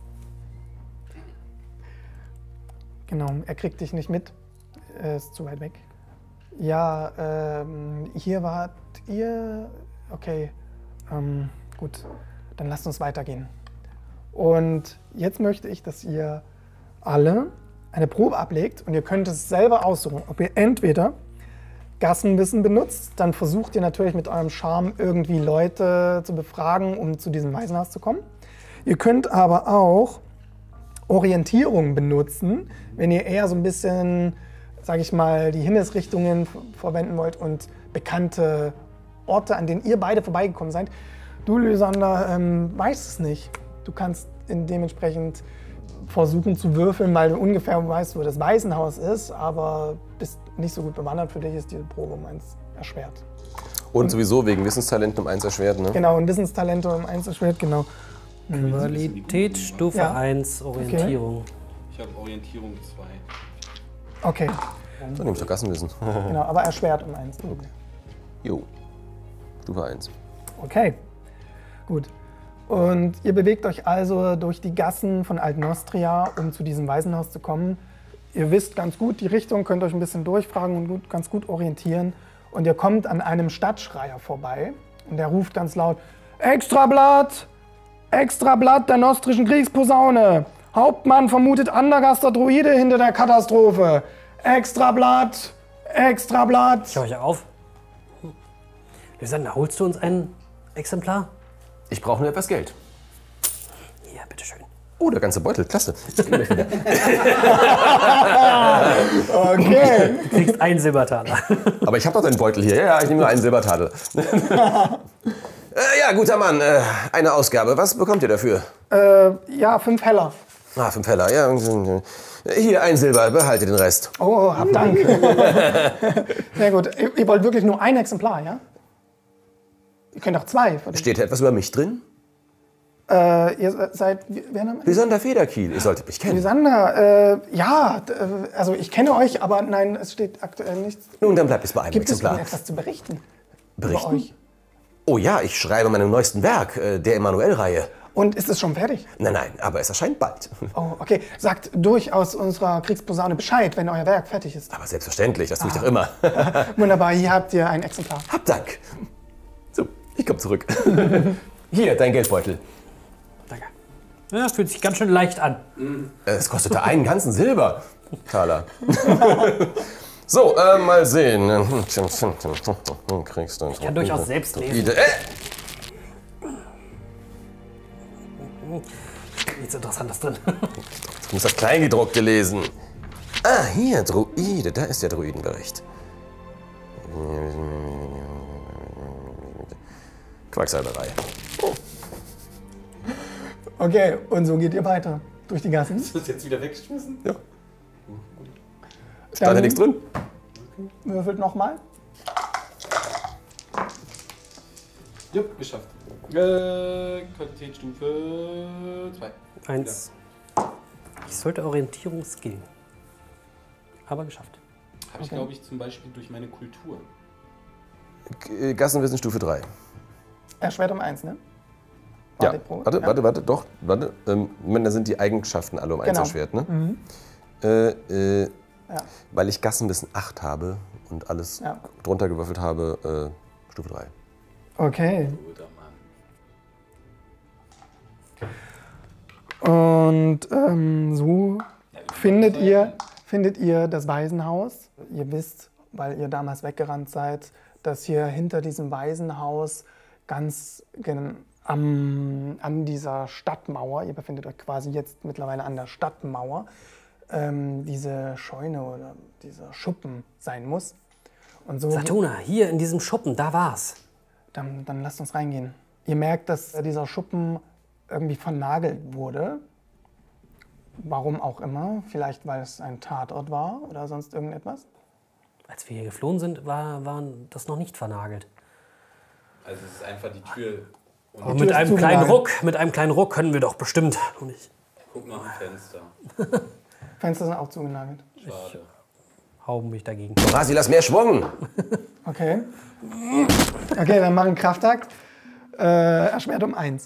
Genau, er kriegt dich nicht mit. Er ist zu weit weg. Ja, hier wart ihr. Okay, gut. Dann lasst uns weitergehen. Und jetzt möchte ich, dass ihr alle eine Probe ablegt und ihr könnt es selber aussuchen, ob ihr entweder Gassenwissen benutzt, dann versucht ihr natürlich mit eurem Charme irgendwie Leute zu befragen, um zu diesem Waisenhaus zu kommen. Ihr könnt aber auch Orientierung benutzen, wenn ihr eher so ein bisschen, sage ich mal, die Himmelsrichtungen verwenden wollt und bekannte Orte, an denen ihr beide vorbeigekommen seid. Du, Lysander, weißt es nicht. Du kannst dementsprechend versuchen zu würfeln, weil du ungefähr weißt, wo das Waisenhaus ist, aber bist nicht so gut bewandert. Für dich ist diese Probe um 1 erschwert. Und sowieso wegen Wissenstalenten um 1 erschwert, ne? Genau, und Wissenstalente um 1 erschwert, genau. Qualität Stufe 1, Orientierung. Okay. Ich habe Orientierung 2. Okay. Dann nehme ich doch Gassenwissen. Genau, aber erschwert um 1. Jo, Stufe 1. Okay, gut. Und ihr bewegt euch also durch die Gassen von Altnostria, um zu diesem Waisenhaus zu kommen. Ihr wisst ganz gut die Richtung, könnt euch ein bisschen durchfragen und ganz gut orientieren. Und ihr kommt an einem Stadtschreier vorbei. Und der ruft ganz laut: Extrablatt! Extrablatt der nostrischen Kriegsposaune! Hauptmann vermutet Andergaster Druide hinter der Katastrophe! Extrablatt! Extrablatt! Ich horche auf. Lysander, holst du uns ein Exemplar? Ich brauche nur etwas Geld. Ja, bitteschön. Oh, der ganze Beutel, klasse. Okay. Du kriegst einen Silbertaler. Aber ich habe doch den Beutel hier. Ja, ich nehme nur einen Silbertadel. Ja, guter Mann, eine Ausgabe. Was bekommt ihr dafür? Ja, 5 Heller. 5 Heller, ja. Hier, ein Silber, behalte den Rest. Oh, hab Dank. Sehr gut. Ihr wollt wirklich nur ein Exemplar, ja? Ihr könnt auch 2. Steht da etwas über mich drin? Ihr seid... Wer Name? Lysander Federkiel, ihr solltet mich kennen. Lysander, ja, also ich kenne euch, aber nein, es steht aktuell nichts. Nun, dann bleibt es bei einem Gibt Exemplar. es denn etwas zu berichten? Berichten? Über euch? Oh ja, ich schreibe meinem neuesten Werk, der Emanuel-Reihe. Und ist es schon fertig? Nein, aber es erscheint bald. Oh, okay. Sagt durchaus unserer Kriegsposaune Bescheid, wenn euer Werk fertig ist. Aber selbstverständlich, das tue ich doch immer. Wunderbar, hier habt ihr ein Exemplar. Hab Dank. So, ich komme zurück. Hier, dein Geldbeutel. Danke. Ja, das fühlt sich ganz schön leicht an. Es kostete einen ganzen Silbertaler. So, mal sehen. Kriegst du Ich kann durchaus selbst lesen. Nichts Interessantes drin. Ich muss das Kleingedruckte lesen. Ah, hier, Druide. Da ist der Druidenbericht. Quacksalberei. Okay, und so geht ihr weiter durch die Gassen. Ist das jetzt wieder weggeschmissen? Ja. Ist da nichts drin? Würfelt nochmal. Ja, geschafft. Qualitätsstufe 2. 1. Ich sollte Orientierung skillen. Aber geschafft. Habe ich, glaube ich, zum Beispiel durch meine Kultur. Gassenwissen Stufe 3. Erschwert um 1, ne? Ja, Die Probe. warte. Da sind die Eigenschaften alle um 1 erschwert, ne? Weil ich Gassenwissen 8 habe und alles drunter gewürfelt habe, Stufe 3. Okay. Guter Und Mann. so findet ihr das Waisenhaus. Ihr wisst, weil ihr damals weggerannt seid, dass hier hinter diesem Waisenhaus ganz an dieser Stadtmauer, ihr befindet euch quasi jetzt mittlerweile an der Stadtmauer, diese Scheune oder dieser Schuppen sein muss. Und so, Satuna, hier in diesem Schuppen, da war's. Dann lasst uns reingehen. Ihr merkt, dass dieser Schuppen irgendwie vernagelt wurde. Warum auch immer. Vielleicht, weil es ein Tatort war oder sonst irgendetwas. Als wir hier geflohen sind, war das noch nicht vernagelt. Also es ist einfach die Tür. Und Aber Tür mit ist einem kleinen Ruck können wir doch bestimmt. Und ich guck nach dem Fenster. Fenster sind auch zugenagelt. Schade. hau mich dagegen. Orasilas, mehr Schwung! Okay. Okay, dann mach einen Kraftakt. Erschwert um 1.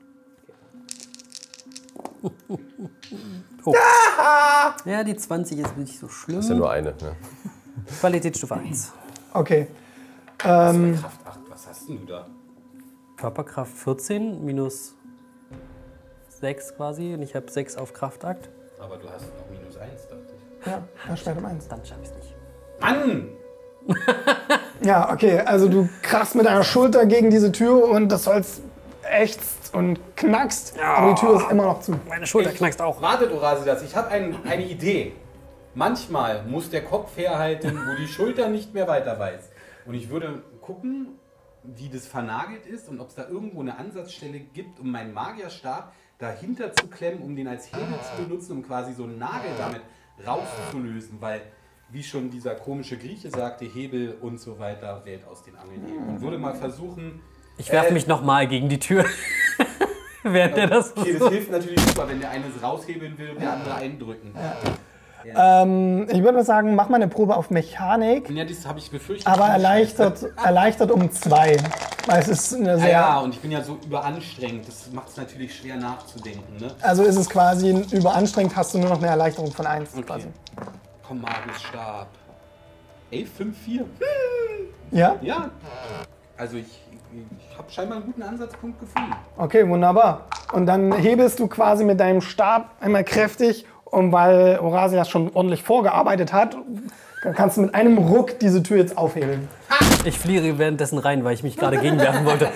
Oh. Ja, die 20 ist nicht so schlimm. Das ist ja nur eine. Ne? Qualitätsstufe 1. Okay. Kraft 8, was hast denn du da? Körperkraft 14 minus 6 quasi. Und ich habe 6 auf Kraftakt. Aber du hast noch minus 1, dachte ich. Ja, erschwert um 1. Dann schaffe ich es nicht. Mann! Ja, okay, also du krachst mit deiner Schulter gegen diese Tür und das Holz ächzt und knackst, aber die Tür ist immer noch zu. Meine Schulter knackst auch. Wartet, Orasilas, ich habe eine Idee. Manchmal muss der Kopf herhalten, wo die Schulter nicht mehr weiter weiß. Und ich würde gucken, wie das vernagelt ist und ob es da irgendwo eine Ansatzstelle gibt, um meinen Magierstab dahinter zu klemmen, um den als Hebel zu benutzen, um quasi so einen Nagel damit rauszulösen. Weil, wie schon dieser komische Grieche sagte, Hebel und so weiter, Welt aus den Angeln heben. Und würde mal versuchen... Ich werfe mich nochmal gegen die Tür. Während der das... Okay, das hilft natürlich super, wenn der eine es raushebeln will und der andere eindrücken. Ich würde mal sagen, mach mal eine Probe auf Mechanik, Ja, das habe ich befürchtet. aber erleichtert um 2. Weil es ist eine sehr... Ja, und ich bin ja so überanstrengend. Das macht es natürlich schwer nachzudenken. Ne? Also ist es quasi überanstrengend, hast du nur noch eine Erleichterung von 1 quasi. Komm, Magus Stab. 11, 5, 4. Ja? Ja. Also ich habe scheinbar einen guten Ansatzpunkt gefunden. Okay, wunderbar. Und dann hebelst du quasi mit deinem Stab einmal kräftig und weil Orasilas schon ordentlich vorgearbeitet hat, dann kannst du mit einem Ruck diese Tür jetzt aufhebeln. Ich fliege währenddessen rein, weil ich mich gerade gegenwerfen wollte.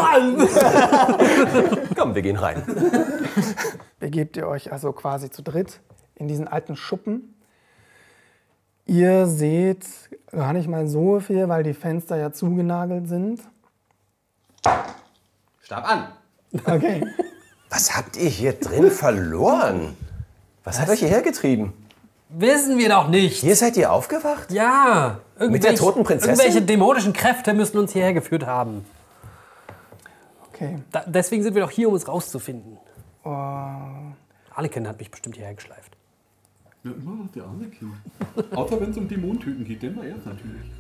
Komm, wir gehen rein. Begebt ihr euch also quasi zu dritt in diesen alten Schuppen. Ihr seht gar nicht mal so viel, weil die Fenster ja zugenagelt sind. Stab an. Okay. Was habt ihr hier drin verloren? Was hat euch hierher getrieben? Wissen wir doch nicht. Hier seid ihr aufgewacht? Ja. Mit der toten Prinzessin? Irgendwelche dämonischen Kräfte müssen uns hierher geführt haben. Okay. Deswegen sind wir doch hier, um es rauszufinden. Oh. Arlekin hat mich bestimmt hierher geschleift. Ja, immer noch der Arlekin. Außer wenn es um Dämonentöten geht, denn war er natürlich.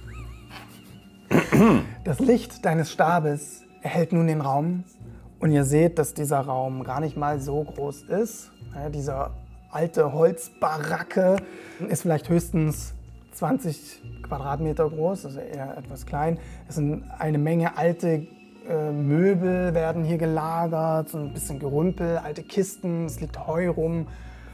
Das Licht deines Stabes erhellt nun den Raum und ihr seht, dass dieser Raum gar nicht mal so groß ist. Ja, diese alte Holzbaracke ist vielleicht höchstens 20 Quadratmeter groß, also eher etwas klein. Es sind eine Menge alte Möbel werden hier gelagert, so ein bisschen Gerümpel, alte Kisten, es liegt Heu rum.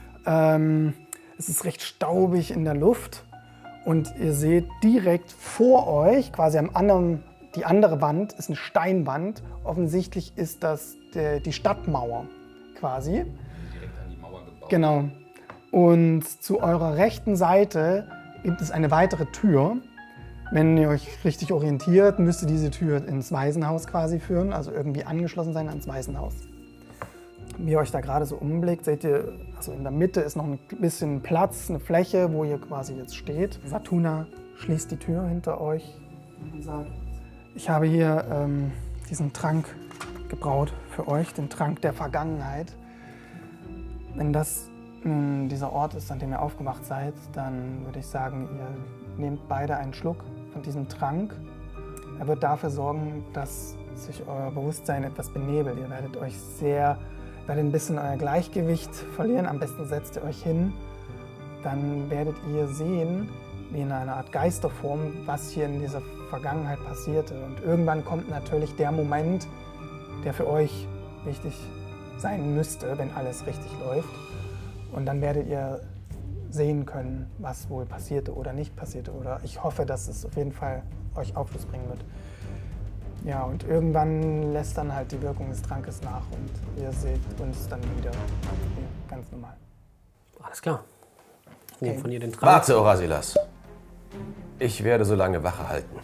Es ist recht staubig in der Luft. Und ihr seht direkt vor euch, quasi die andere Wand ist eine Steinwand. Offensichtlich ist das die Stadtmauer quasi. Direkt an die Mauer gebaut. Genau. Und zu eurer rechten Seite gibt es eine weitere Tür. Wenn ihr euch richtig orientiert, müsste diese Tür ins Waisenhaus quasi führen, also irgendwie angeschlossen sein ans Waisenhaus. Wie ihr euch da gerade so umblickt, seht ihr, also in der Mitte ist noch ein bisschen Platz, eine Fläche, wo ihr quasi jetzt steht. Satuna schließt die Tür hinter euch und sagt, ich habe hier diesen Trank gebraut für euch, den Trank der Vergangenheit. Wenn das dieser Ort ist, an dem ihr aufgewacht seid, dann würde ich sagen, ihr nehmt beide einen Schluck von diesem Trank. Er wird dafür sorgen, dass sich euer Bewusstsein etwas benebelt. Ihr werdet ein bisschen euer Gleichgewicht verlieren. Am besten setzt ihr euch hin. Dann werdet ihr sehen, wie in einer Art Geisterform, was hier in dieser Vergangenheit passierte. Und irgendwann kommt natürlich der Moment, der für euch wichtig sein müsste, wenn alles richtig läuft. Und dann werdet ihr sehen können, was wohl passierte oder nicht passierte. Oder ich hoffe, dass es auf jeden Fall euch Aufschluss bringen wird. Ja, und irgendwann lässt dann halt die Wirkung des Trankes nach und ihr seht uns dann wieder hier, ganz normal. Alles klar. Okay. Von ihr den Trank. Warte, Orasilas. Ich werde so lange Wache halten.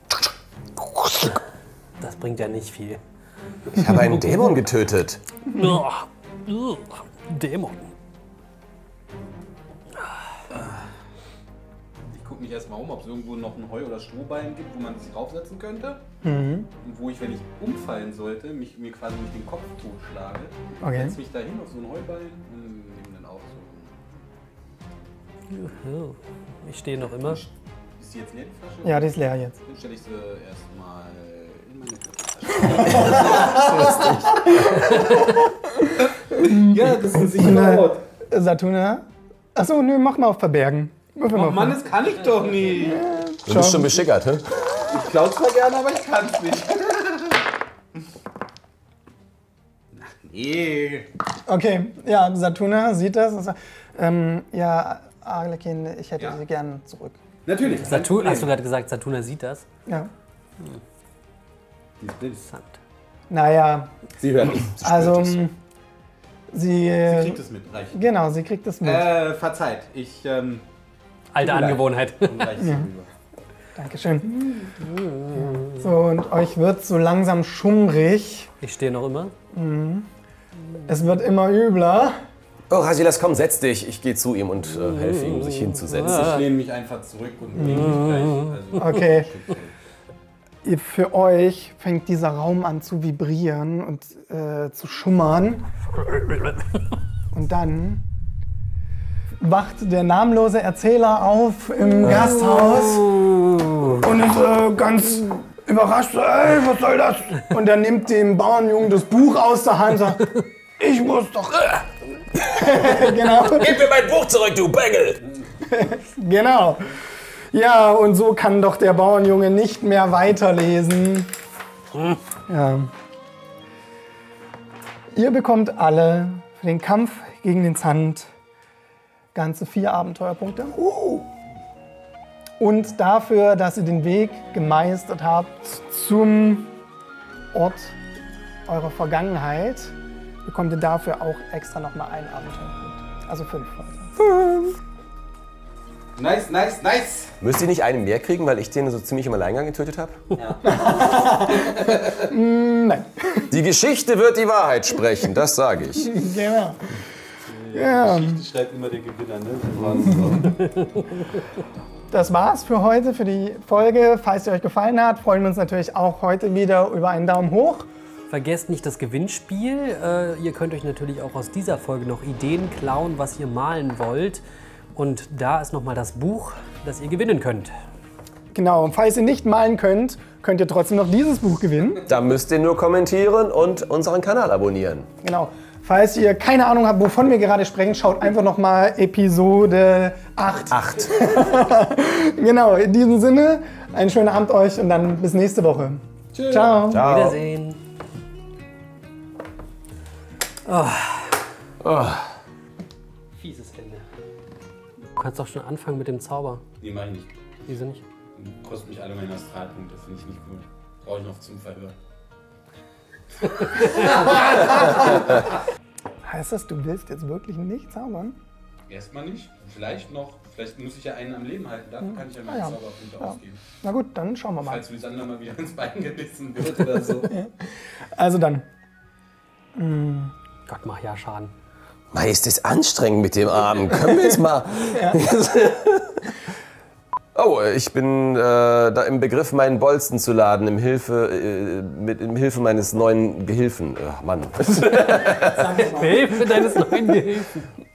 Das bringt ja nicht viel. Ich habe einen Dämon getötet. Dämon. Ich gucke mich erstmal um, ob es irgendwo noch ein Heu- oder Strohballen gibt, wo man sich draufsetzen könnte. Und wo ich, wenn ich umfallen sollte, mir quasi nicht den Kopf totschlage. Okay. Setze mich da hin auf so einen Heuballen und nehme dann auch so. Ich stehe noch immer. Ist die jetzt leer, die Flasche? Ja, die ist leer jetzt. Dann stelle ich sie erstmal in meine Tasche. Ja, das ist ein sicherer Ort. Satuna? Achso, nö, mach mal auf Verbergen. Würfel mal Oh auf Mann, das kann ich doch nicht. Du bist schon beschickert, hä? Ich klaue zwar gerne, aber ich kann es nicht. Ach nee. Okay, ja, Satuna sieht das und sagt, ja, Arlekin, ich hätte Ja. sie gern zurück. Natürlich. Hast du gerade gesagt, Satuna sieht das? Ja. Die ist blind. Interessant. Naja, Sie hört nicht. also, sie Sie kriegt es mit. Reich. genau, sie kriegt es mit. Verzeiht. Ich Alte Tut mir leid. Angewohnheit. reich es rüber. Dankeschön. So, und euch wird so langsam schummrig. Ich stehe noch immer. Es wird immer übler. Orasilas, komm, setz dich. Ich gehe zu ihm und helfe ihm, sich hinzusetzen. Ich lehne mich einfach zurück und lege mich gleich. Also Okay. Für euch fängt dieser Raum an zu vibrieren und zu schummern. Und dann wacht der namenlose Erzähler auf im Gasthaus und ist ganz überrascht. Ey, was soll das? Und er nimmt dem Bauernjungen das Buch aus der Hand und sagt, ich muss doch... Genau. Gib mir mein Buch zurück, du Bengel! Genau. Ja, und so kann doch der Bauernjunge nicht mehr weiterlesen. Ja. Ihr bekommt alle für den Kampf gegen den Sand ganze 4 Abenteuerpunkte. Und dafür, dass ihr den Weg gemeistert habt zum Ort eurer Vergangenheit, bekommt ihr dafür auch extra nochmal einen Abenteuerpunkt. Also 5 heute. Nice, nice, nice. Müsst ihr nicht einen mehr kriegen, weil ich den so ziemlich im Alleingang getötet habe? Nein. Die Geschichte wird die Wahrheit sprechen, das sage ich. Genau. Ja. Die schreibt immer der Gewinner, ne? Das war's für heute, für die Folge. Falls sie euch gefallen hat, freuen wir uns natürlich auch heute wieder über einen Daumen hoch. Vergesst nicht das Gewinnspiel. Ihr könnt euch natürlich auch aus dieser Folge noch Ideen klauen, was ihr malen wollt. Und da ist nochmal das Buch, das ihr gewinnen könnt. Genau, und falls ihr nicht malen könnt, könnt ihr trotzdem noch dieses Buch gewinnen. Da müsst ihr nur kommentieren und unseren Kanal abonnieren. Genau. Falls ihr keine Ahnung habt, wovon wir gerade sprechen, schaut einfach nochmal Episode 8. 8. Genau, in diesem Sinne, einen schönen Abend euch und dann bis nächste Woche. Tschüss. Ciao. Ciao. Wiedersehen. Fieses Ende. Du kannst doch schon anfangen mit dem Zauber. Nee, mach ich nicht. Wieso nicht? Kostet mich alle meine Astralpunkte, das finde ich nicht gut. Brauche ich noch zum Verhör. Heißt das, du willst jetzt wirklich nicht zaubern? Erstmal nicht. Vielleicht noch. Vielleicht muss ich ja einen am Leben halten. Dafür kann ich ja meine ja. Zauberpunkte ausgeben. Na gut, dann schauen wir mal. Falls Lysander mal wieder ins Bein gebissen wird oder so. Also dann. Gott, mach ja Schaden. Mei, ist das anstrengend mit dem Arm. Können wir jetzt mal... Oh, ich bin da im Begriff, meinen Bolzen zu laden, im Hilfe meines neuen Gehilfen. Ach, Mann. Hilfe deines neuen Gehilfen.